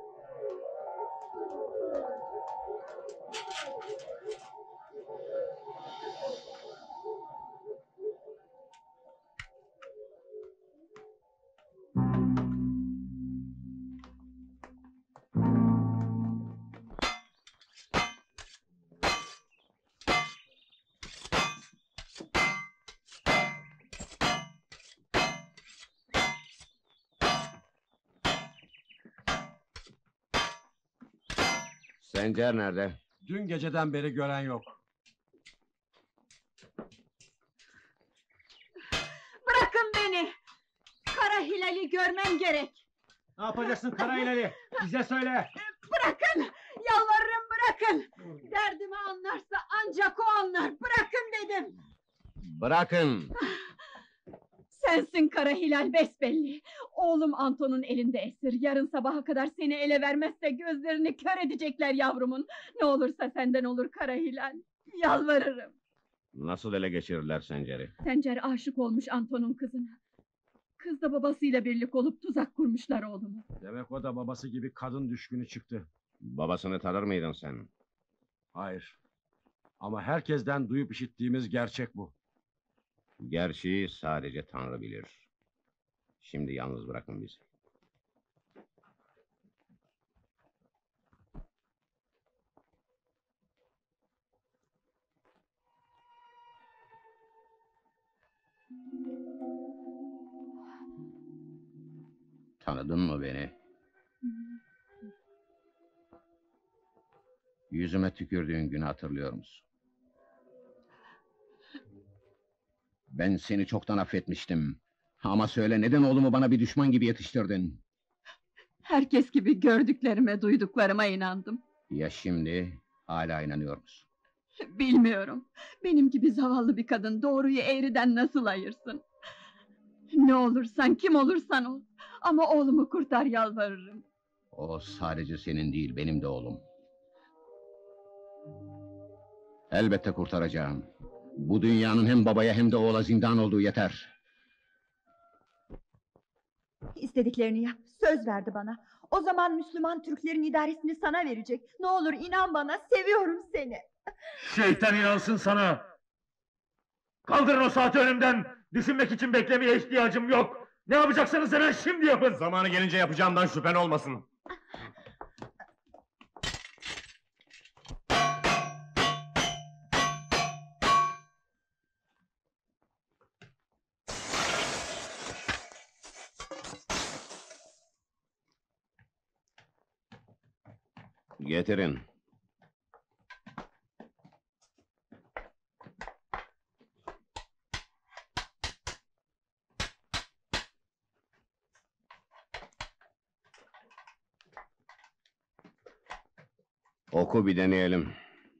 Sencer nerede? Dün geceden beri gören yok. Bırakın beni! Kara Kara Hilal'i görmem gerek. Ne yapacaksın Kara Hilal'i? Bize söyle. Bırakın! Yalvarırım bırakın! Derdimi anlarsa ancak o anlar. Bırakın dedim! Bırakın! Sensin Kara Hilal besbelli. Oğlum Anton'un elinde esir. Yarın sabaha kadar seni ele vermezse gözlerini kör edecekler yavrumun. Ne olursa senden olur Kara Hilal. Yalvarırım. Nasıl ele geçirirler Sencer'i? Sencer aşık olmuş Anton'un kızına. Kız da babasıyla birlik olup tuzak kurmuşlar oğlumu. Demek o da babası gibi kadın düşkünü çıktı. Babasını tanır mıydın sen? Hayır. Ama herkesten duyup işittiğimiz gerçek bu. Gerçeği sadece Tanrı bilir. Şimdi yalnız bırakın bizi. Tanıdın mı beni? Yüzüme tükürdüğün günü hatırlıyor musun? Ben seni çoktan affetmiştim. Ama söyle, neden oğlumu bana bir düşman gibi yetiştirdin? Herkes gibi gördüklerime, duyduklarıma inandım. Ya şimdi, hala inanıyor musun? Bilmiyorum. Benim gibi zavallı bir kadın doğruyu eğriden nasıl ayırsın? Ne olursan, kim olursan ol. Ama oğlumu kurtar yalvarırım. O sadece senin değil, benim de oğlum. Elbette kurtaracağım. Bu dünyanın hem babaya hem de oğula zindan olduğu yeter. İstediklerini yap, söz verdi bana. O zaman Müslüman Türklerin idaresini sana verecek. Ne olur inan bana, seviyorum seni. Şeytan inansın sana! Kaldırın o saati önümden! Düşünmek için beklemeye ihtiyacım yok! Ne yapacaksanız hemen şimdi yapın! Zamanı gelince yapacağımdan şüphen olmasın. Getirin. Oku bir deneyelim.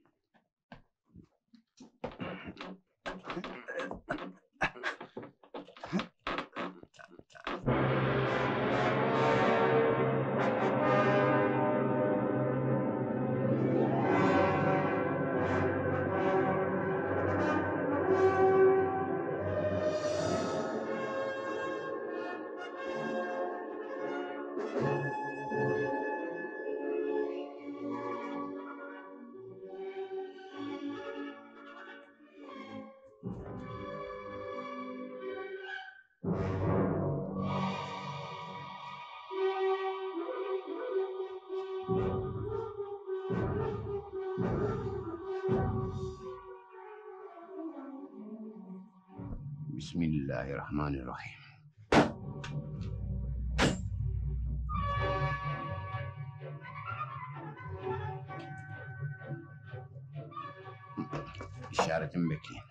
Bismillahirrahmanirrahim. İşaretimi bekleyin.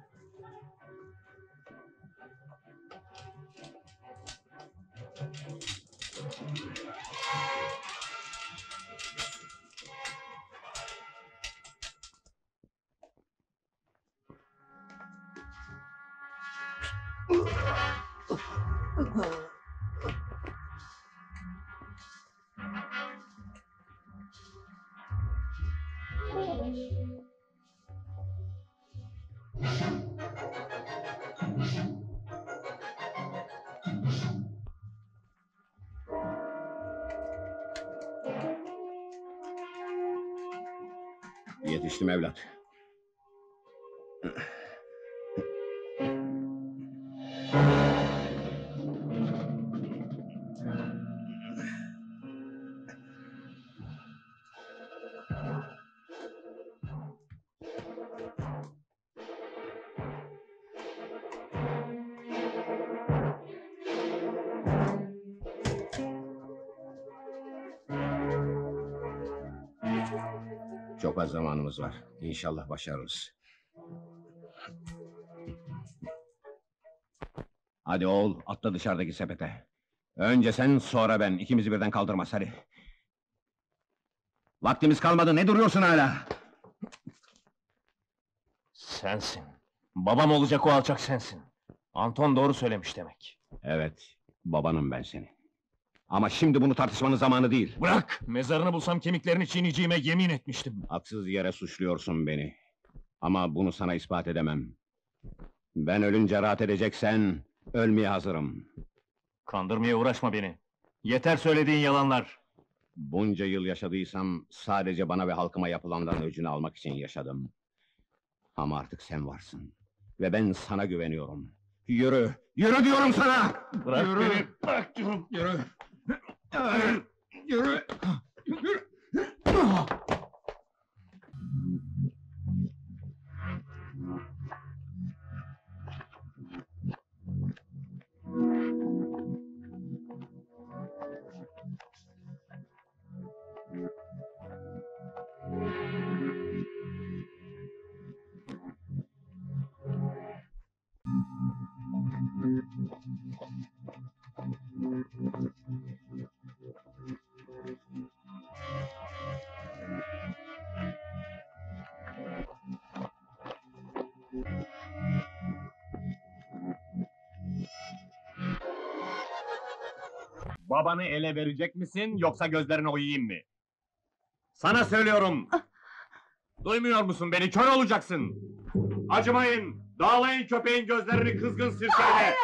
Yetiştim evlat. Çok az zamanımız var. İnşallah başarırız. Hadi oğul, atla dışarıdaki sepete. Önce sen, sonra ben. İkimizi birden kaldırmaz, hadi. Vaktimiz kalmadı, ne duruyorsun hala? Sensin. Babam olacak o alçak sensin. Anton doğru söylemiş demek. Evet, babanım ben senin. Ama şimdi bunu tartışmanın zamanı değil. Bırak! Mezarını bulsam kemiklerini çiğneyeceğime yemin etmiştim. Haksız yere suçluyorsun beni. Ama bunu sana ispat edemem. Ben ölünce rahat edeceksen, ölmeye hazırım. Kandırmaya uğraşma beni. Yeter söylediğin yalanlar. Bunca yıl yaşadıysam, sadece bana ve halkıma yapılandan öcünü almak için yaşadım. Ama artık sen varsın. Ve ben sana güveniyorum. Yürü! Yürü diyorum sana! Bırak yürü. beni! Bırak diyorum! Yürü! Yürü! Yürü! Babanı ele verecek misin, yoksa gözlerini oyayım mı? Sana söylüyorum! Duymuyor musun beni, kör olacaksın! Acımayın, dağlayın köpeğin gözlerini kızgın sirkeyle!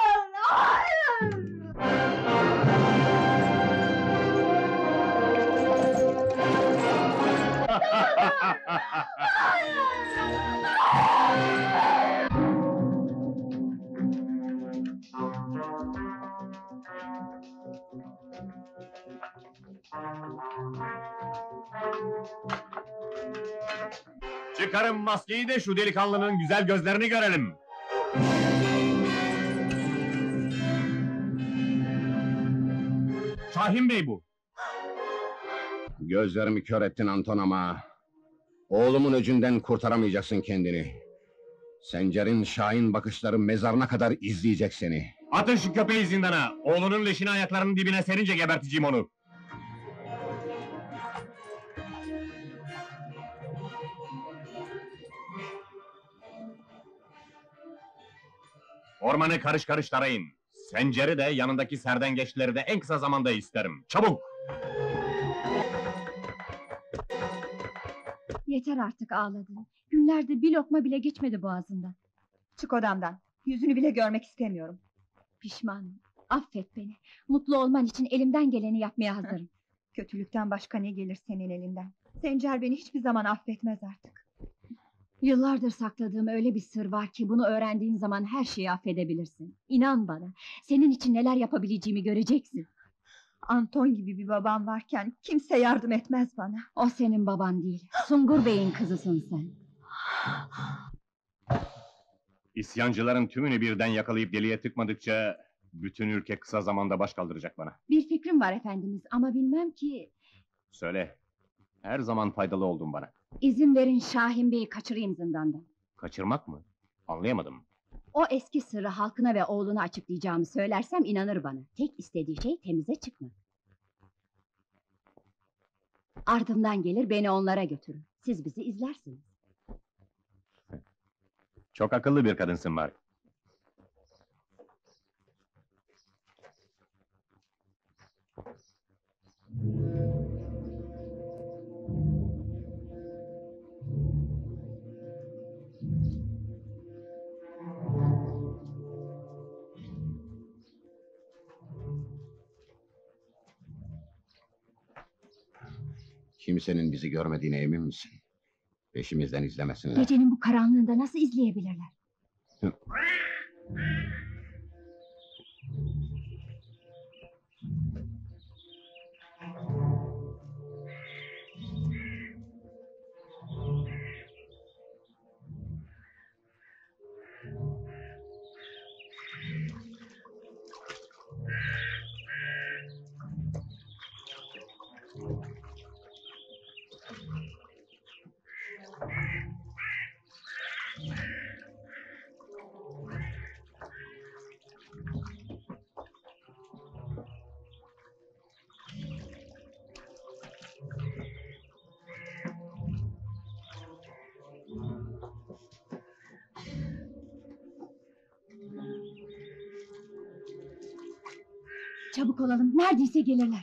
Çıkarın maskeyi de şu delikanlının güzel gözlerini görelim! Şahin Bey bu! Gözlerimi kör ettin Anton ama... Oğlumun öcünden kurtaramayacaksın kendini. Sencer'in şahin bakışları mezarına kadar izleyecek seni. Atın şu köpeği zindana! Oğlunun leşini ayaklarının dibine serince geberteceğim onu! Ormanı karış karış tarayın! Sencer'i de, yanındaki serdengeçleri de en kısa zamanda isterim! Çabuk! Yeter artık ağladın. Günlerde bir lokma bile geçmedi boğazından. Çık odamdan. Yüzünü bile görmek istemiyorum. Pişmanım. Affet beni. Mutlu olman için elimden geleni yapmaya hazırım. Kötülükten başka ne gelir senin elinden? Sencer beni hiçbir zaman affetmez artık. Yıllardır sakladığım öyle bir sır var ki bunu öğrendiğin zaman her şeyi affedebilirsin. İnan bana. Senin için neler yapabileceğimi göreceksin. Anton gibi bir babam varken kimse yardım etmez bana. O senin baban değil. Sungur Bey'in kızısın sen. İsyancıların tümünü birden yakalayıp deliye tıkmadıkça... bütün ülke kısa zamanda baş kaldıracak bana. Bir fikrim var efendimiz ama bilmem ki... Söyle. Her zaman faydalı oldun bana. İzin verin Şahin Bey'i kaçırayım zindandan. Kaçırmak mı? Anlayamadım. O eski sırrı halkına ve oğluna açıklayacağımı söylersem inanır bana. Tek istediği şey temize çıkmak. Ardımdan gelir beni onlara götürür. Siz bizi izlersiniz. Çok akıllı bir kadınsın var. Kimsenin bizi görmediğine emin misin? Peşimizden izlemesinler. Gecenin bu karanlığında nasıl izleyebilirler? Çabuk olalım, neredeyse gelirler.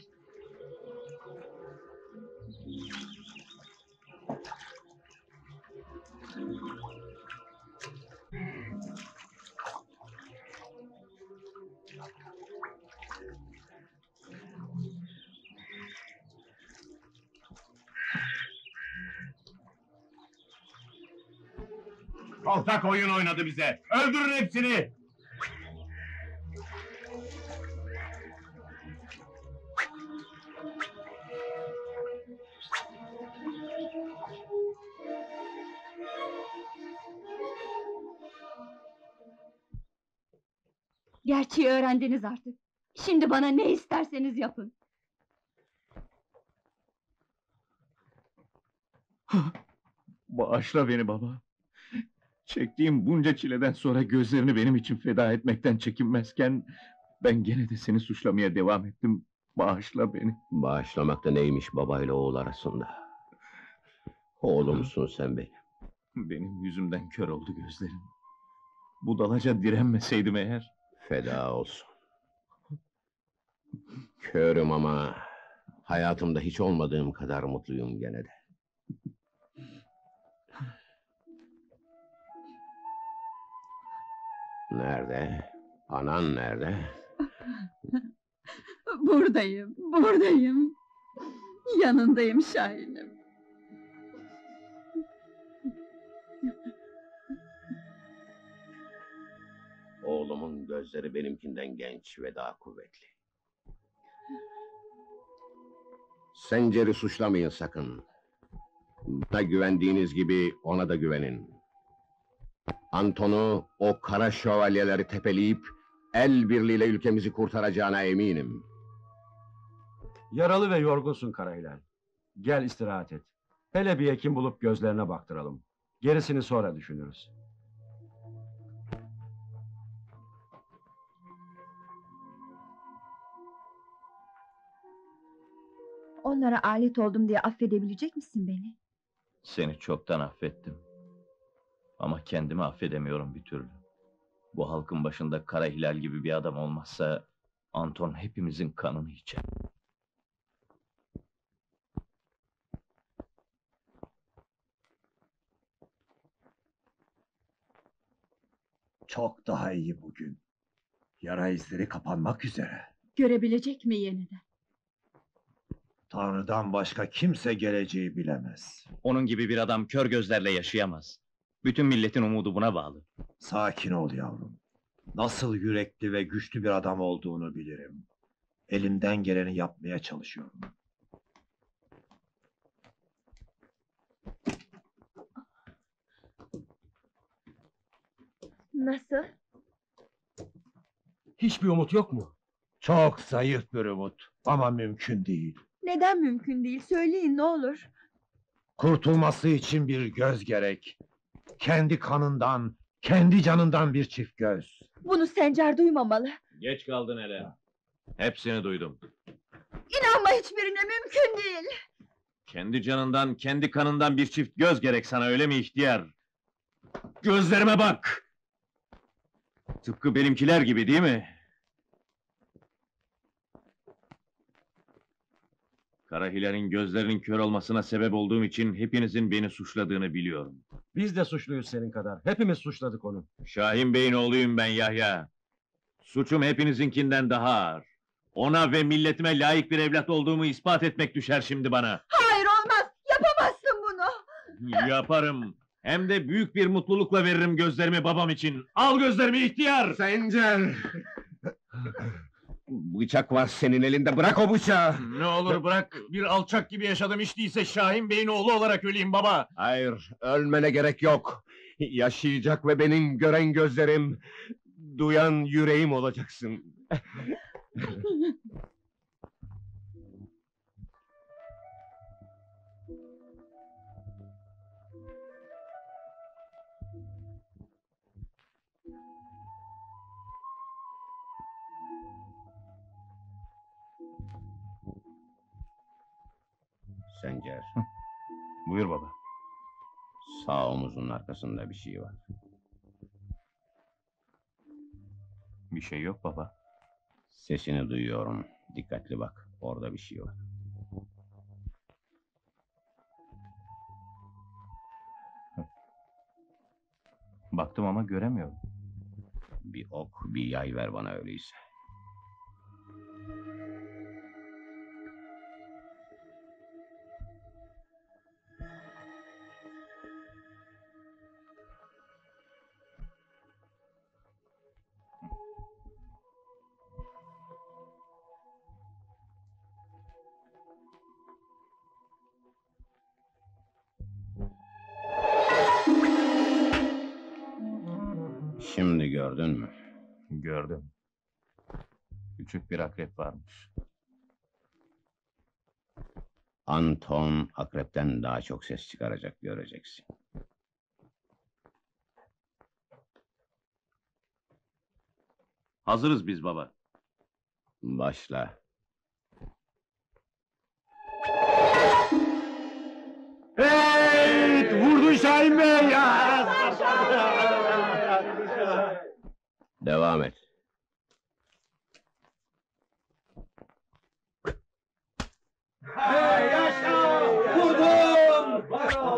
Ortak oyun oynadı bize. Öldürün hepsini. Gerçeği öğrendiniz artık. Şimdi bana ne isterseniz yapın. Bağışla beni baba. Çektiğim bunca çileden sonra gözlerini benim için feda etmekten çekinmezken... ...ben gene de seni suçlamaya devam ettim. Bağışla beni. Bağışlamak da neymiş babayla oğul arasında? Oğlumsun sen benim. Benim yüzümden kör oldu gözlerim. Budalaca direnmeseydim eğer... Feda olsun. Körüm ama... ...hayatımda hiç olmadığım kadar mutluyum gene de. Nerede? Anan nerede? Buradayım, buradayım. Yanındayım Şahin'im. Oğlumun gözleri benimkinden genç ve daha kuvvetli. Sencer'i suçlamayın sakın. Bana güvendiğiniz gibi ona da güvenin. Anton'u, o kara şövalyeleri tepeleyip... ...el birliğiyle ülkemizi kurtaracağına eminim. Yaralı ve yorgunsun Karahilal. Gel istirahat et. Hele bir hekim bulup gözlerine baktıralım. Gerisini sonra düşünürüz. Onlara alet oldum diye affedebilecek misin beni? Seni çoktan affettim. Ama kendimi affedemiyorum bir türlü. Bu halkın başında Kara Hilal gibi bir adam olmazsa... ...Anton hepimizin kanını içer. Çok daha iyi bugün. Yara izleri kapanmak üzere. Görebilecek mi yeniden? Tanrı'dan başka kimse geleceği bilemez. Onun gibi bir adam kör gözlerle yaşayamaz. Bütün milletin umudu buna bağlı. Sakin ol yavrum. Nasıl yürekli ve güçlü bir adam olduğunu bilirim. Elimden geleni yapmaya çalışıyorum. Nasıl? Hiçbir umut yok mu? Çok zayıf bir umut ama mümkün değil. Neden mümkün değil? Söyleyin ne olur. Kurtulması için bir göz gerek. Kendi kanından, kendi canından bir çift göz. Bunu Sencer duymamalı. Geç kaldın hele. Hepsini duydum. İnanma hiçbirine, mümkün değil. Kendi canından, kendi kanından bir çift göz gerek sana, öyle mi ihtiyar? Gözlerime bak! Tıpkı benimkiler gibi değil mi? Kara Hilal'in gözlerinin kör olmasına sebep olduğum için hepinizin beni suçladığını biliyorum. Biz de suçluyuz senin kadar. Hepimiz suçladık onu. Şahin Bey'in oğluyum ben Yahya. Suçum hepinizinkinden daha ağır. Ona ve milletime layık bir evlat olduğumu ispat etmek düşer şimdi bana. Hayır olmaz, yapamazsın bunu. Yaparım. Hem de büyük bir mutlulukla veririm gözlerimi babam için. Al gözlerimi ihtiyar! Sencer! Bıçak var senin elinde, bırak o bıçağı! Ne olur bırak, bir alçak gibi yaşadım, hiç değilse Şahin Bey'in oğlu olarak öleyim baba! Hayır, ölmene gerek yok! Yaşayacak ve benim gören gözlerim... ...duyan yüreğim olacaksın! Sencer, Buyur baba. sağ omuzun arkasında bir şey var. Bir şey yok baba. Sesini duyuyorum. Dikkatli bak. Orada bir şey var. Baktım ama göremiyorum. Bir ok, bir yay ver bana öyleyse. Şimdi gördün mü? Gördüm. Küçük bir akrep varmış. Anton akrepten daha çok ses çıkaracak, göreceksin. Hazırız biz baba. Başla. Hey! Vurdun Şahin Bey ya! Devam et. Hey yaşa! Vurdum!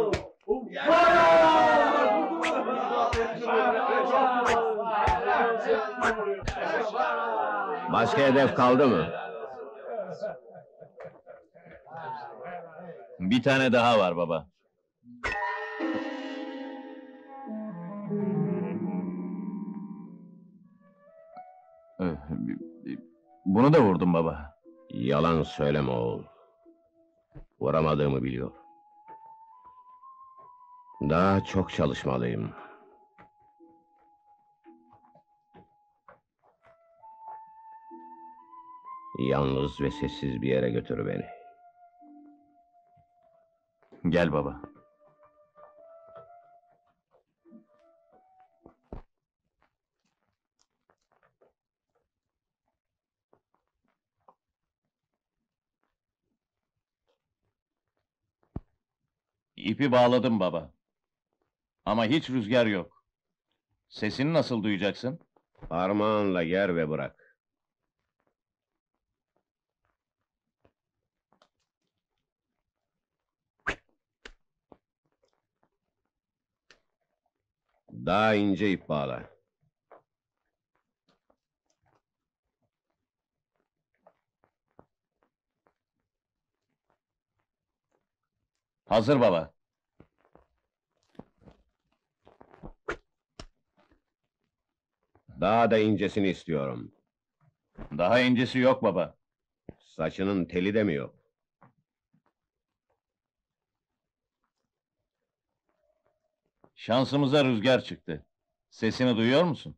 Başka hedef kaldı mı? Bir tane daha var baba. Ee, Bunu da vurdum baba. Yalan söyleme oğul. Vuramadığımı biliyor. Daha çok çalışmalıyım. Yalnız ve sessiz bir yere götür beni. Gel baba. İpi bağladım baba. Ama hiç rüzgar yok. Sesini nasıl duyacaksın? Parmağınla yer ve bırak. Daha ince ip bağla. Hazır baba. Daha da incesini istiyorum. Daha incesi yok baba. Saçının teli de mi yok? Şansımıza rüzgar çıktı. Sesini duyuyor musun?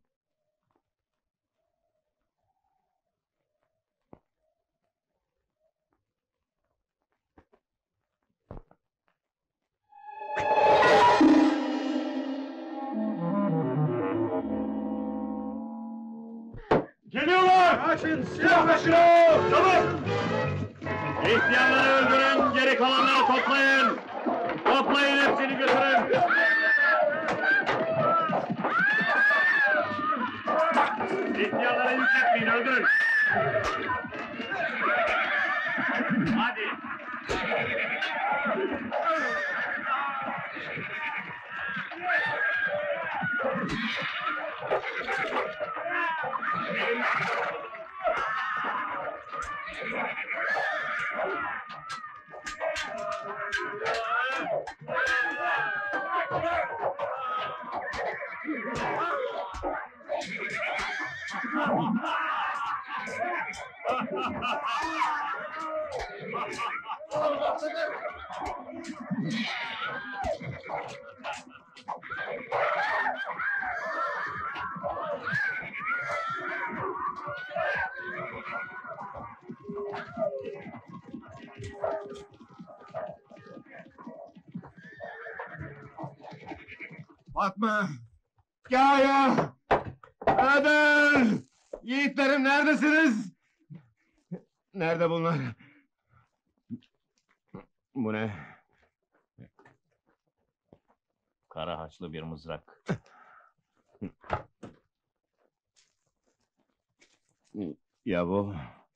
Geliyorlar! Kaçın! Silahlaşın! Çabuk! İhtiyarları öldürün, geri kalanları toplayın! Toplayın, hepsini götürün! İhtiyarlara yükletmeyin, öldürün! Hadi! Fatma! Kaya! Öder! Yiğitlerim neredesiniz? Nerede bunlar? Bu ne? Kara haçlı bir mızrak. Ya bu?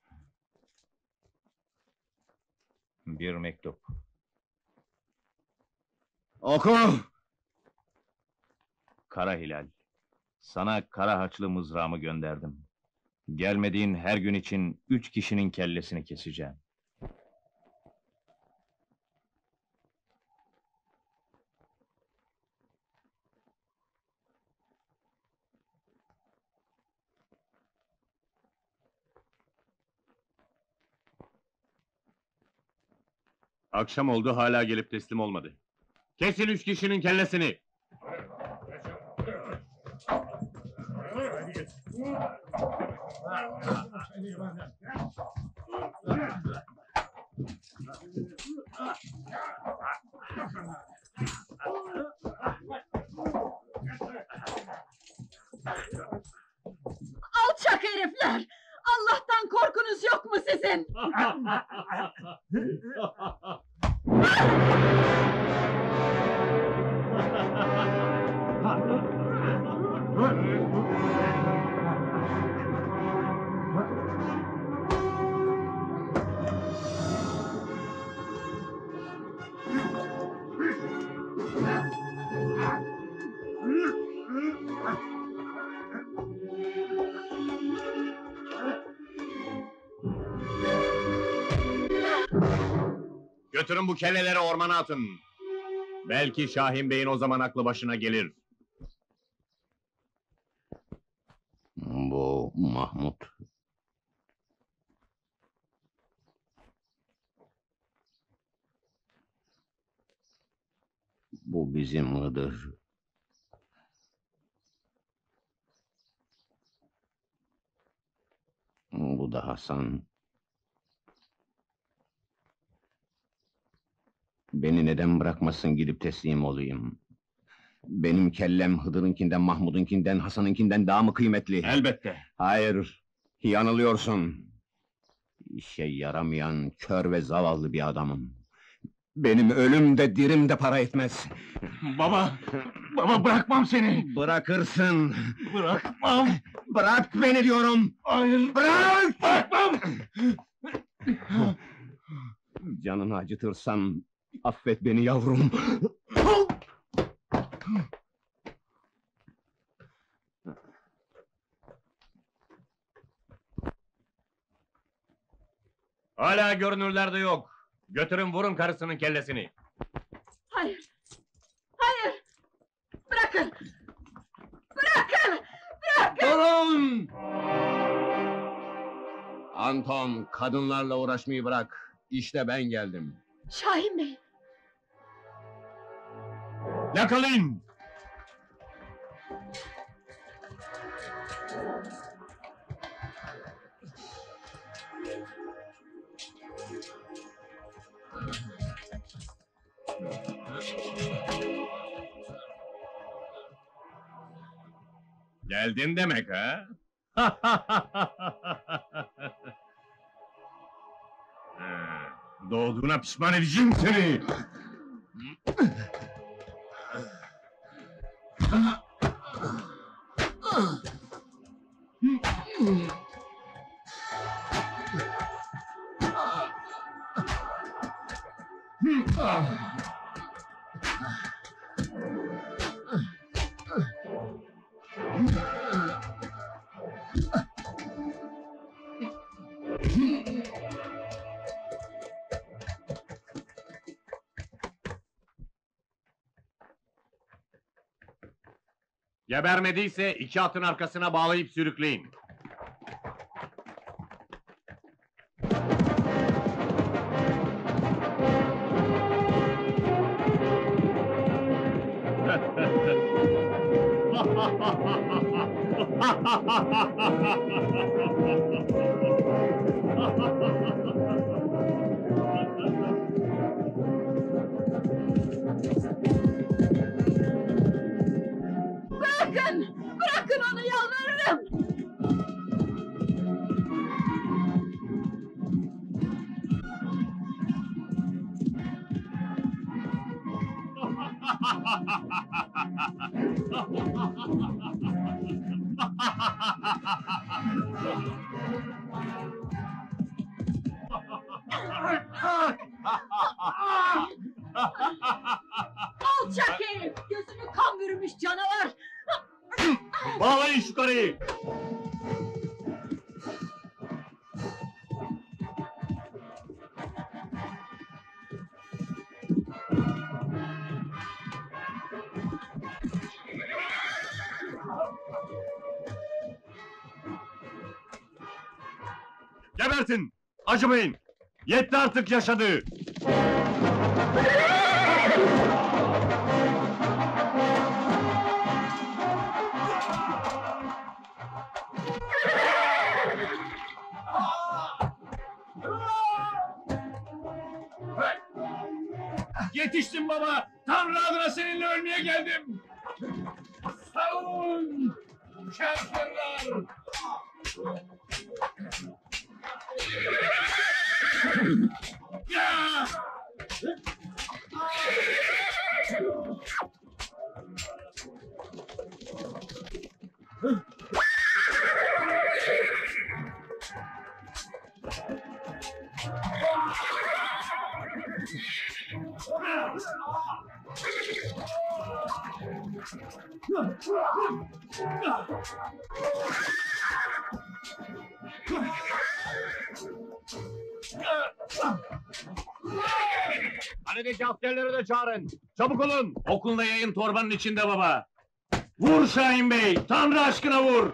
Bir mektup. Oku! Kara Hilal, sana kara haçlı mızrağımı gönderdim. Gelmediğin her gün için üç kişinin kellesini keseceğim. Akşam oldu, hala gelip teslim olmadı. Kesin üç kişinin kellesini! Alçak herifler! Allah'tan korkunuz yok mu sizin? Götürün bu kelleleri ormana atın. Belki Şahin Bey'in o zaman aklı başına gelir. Bu Mahmut. Bu bizim Hıdır. Bu da Hasan. Beni neden bırakmasın, gidip teslim olayım? Benim kellem Hıdır'ınkinden, Mahmud'unkinden, Hasan'ınkinden daha mı kıymetli? Elbette. Hayır, yanılıyorsun. İşe yaramayan, kör ve zavallı bir adamım. Benim ölüm de dirim de para etmez. Baba, baba bırakmam seni. Bırakırsın. Bırakmam. Bırak beni diyorum. Hayır. Bırak! Bırakmam. Canını acıtırsam affet beni yavrum. Hala görünürlerde yok. Götürün vurun karısının kellesini. Hayır! Hayır! Bırakın! Bırakın! Bırakın! Durun! Anton, kadınlarla uğraşmayı bırak. İşte ben geldim. Şahin Bey! Yakalayın! Geldin demek ha? Ha, doğduğuna pişman edeceğim seni! Gebermediyse iki atın arkasına bağlayıp sürükleyin. Bırakın! Bırakın onu, yalvarırım! Gebertin! Acımayın! Yetti artık yaşadığı! Yetiştim baba! Tanrı adına seninle ölmeye geldim! Savun! Kafirler! Ya! Haledeki askerleri de çağırın. Çabuk olun. Okunla yayın torbanın içinde baba. Vur Şahin Bey! Tanrı aşkına vur!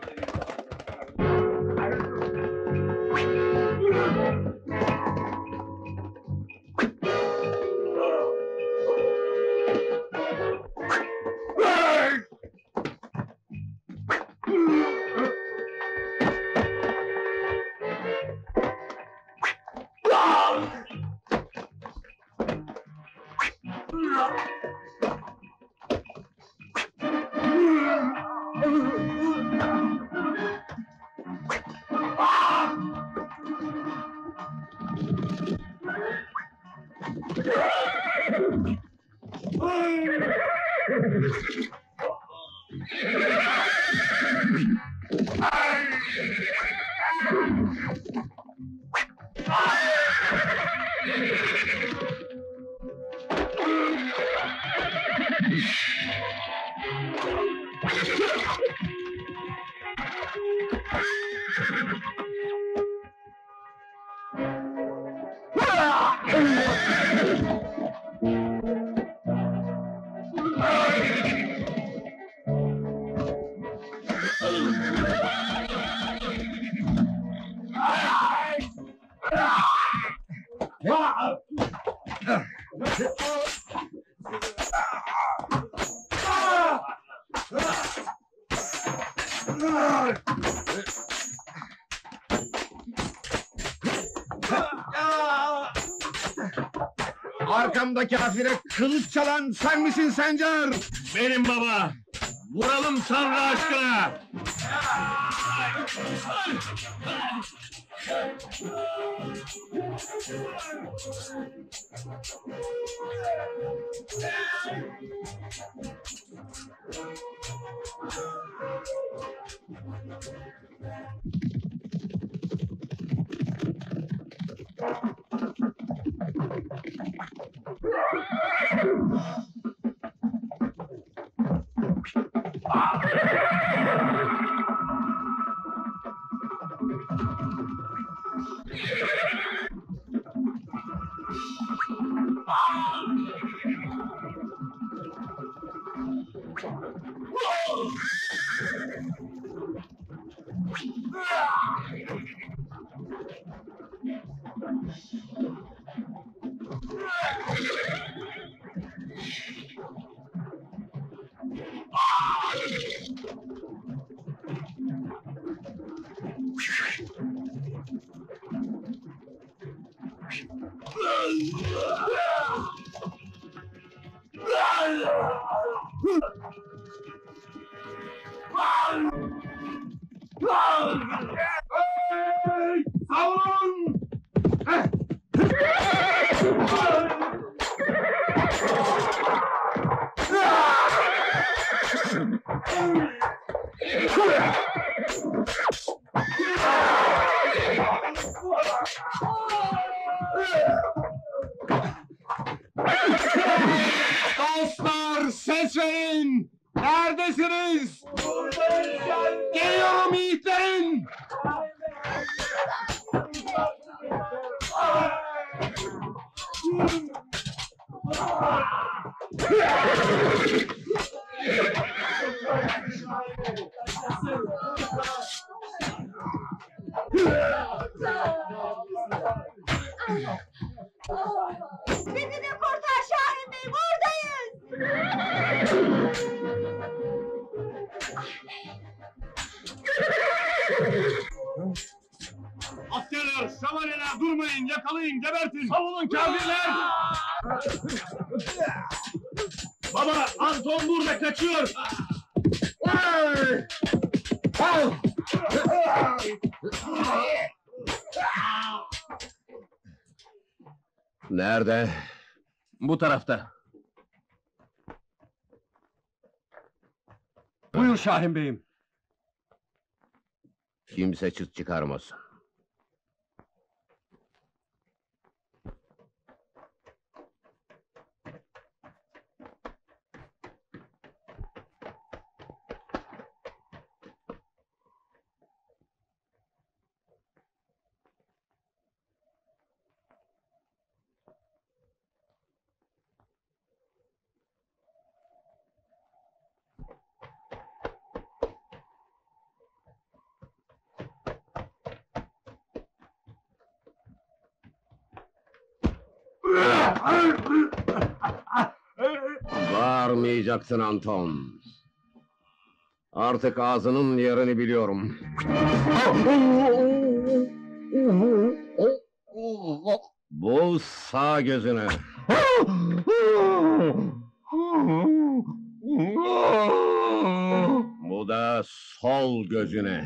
Arkamda kafire kılıç çalan sen misin Sencer? Benim baba! Vuralım Tanrı aşkına! Savun! Dostlar ses verin! Neredesiniz? Geliyorum yiğitlerim! Bizi de kurtar Şahin Bey, buradayız! Askerler, şövalyeler durmayın, yakalayın, gebertin! Savunun kâfirler! Baba, Anton burada kaçıyor! Nerede? Bu tarafta. Buyur Şahin Bey'im. Kimse çıt çıkarmasın. Bağırmayacaksın Anton. Artık ağzının yerini biliyorum. Bu sağ gözüne. Bu da sol gözüne.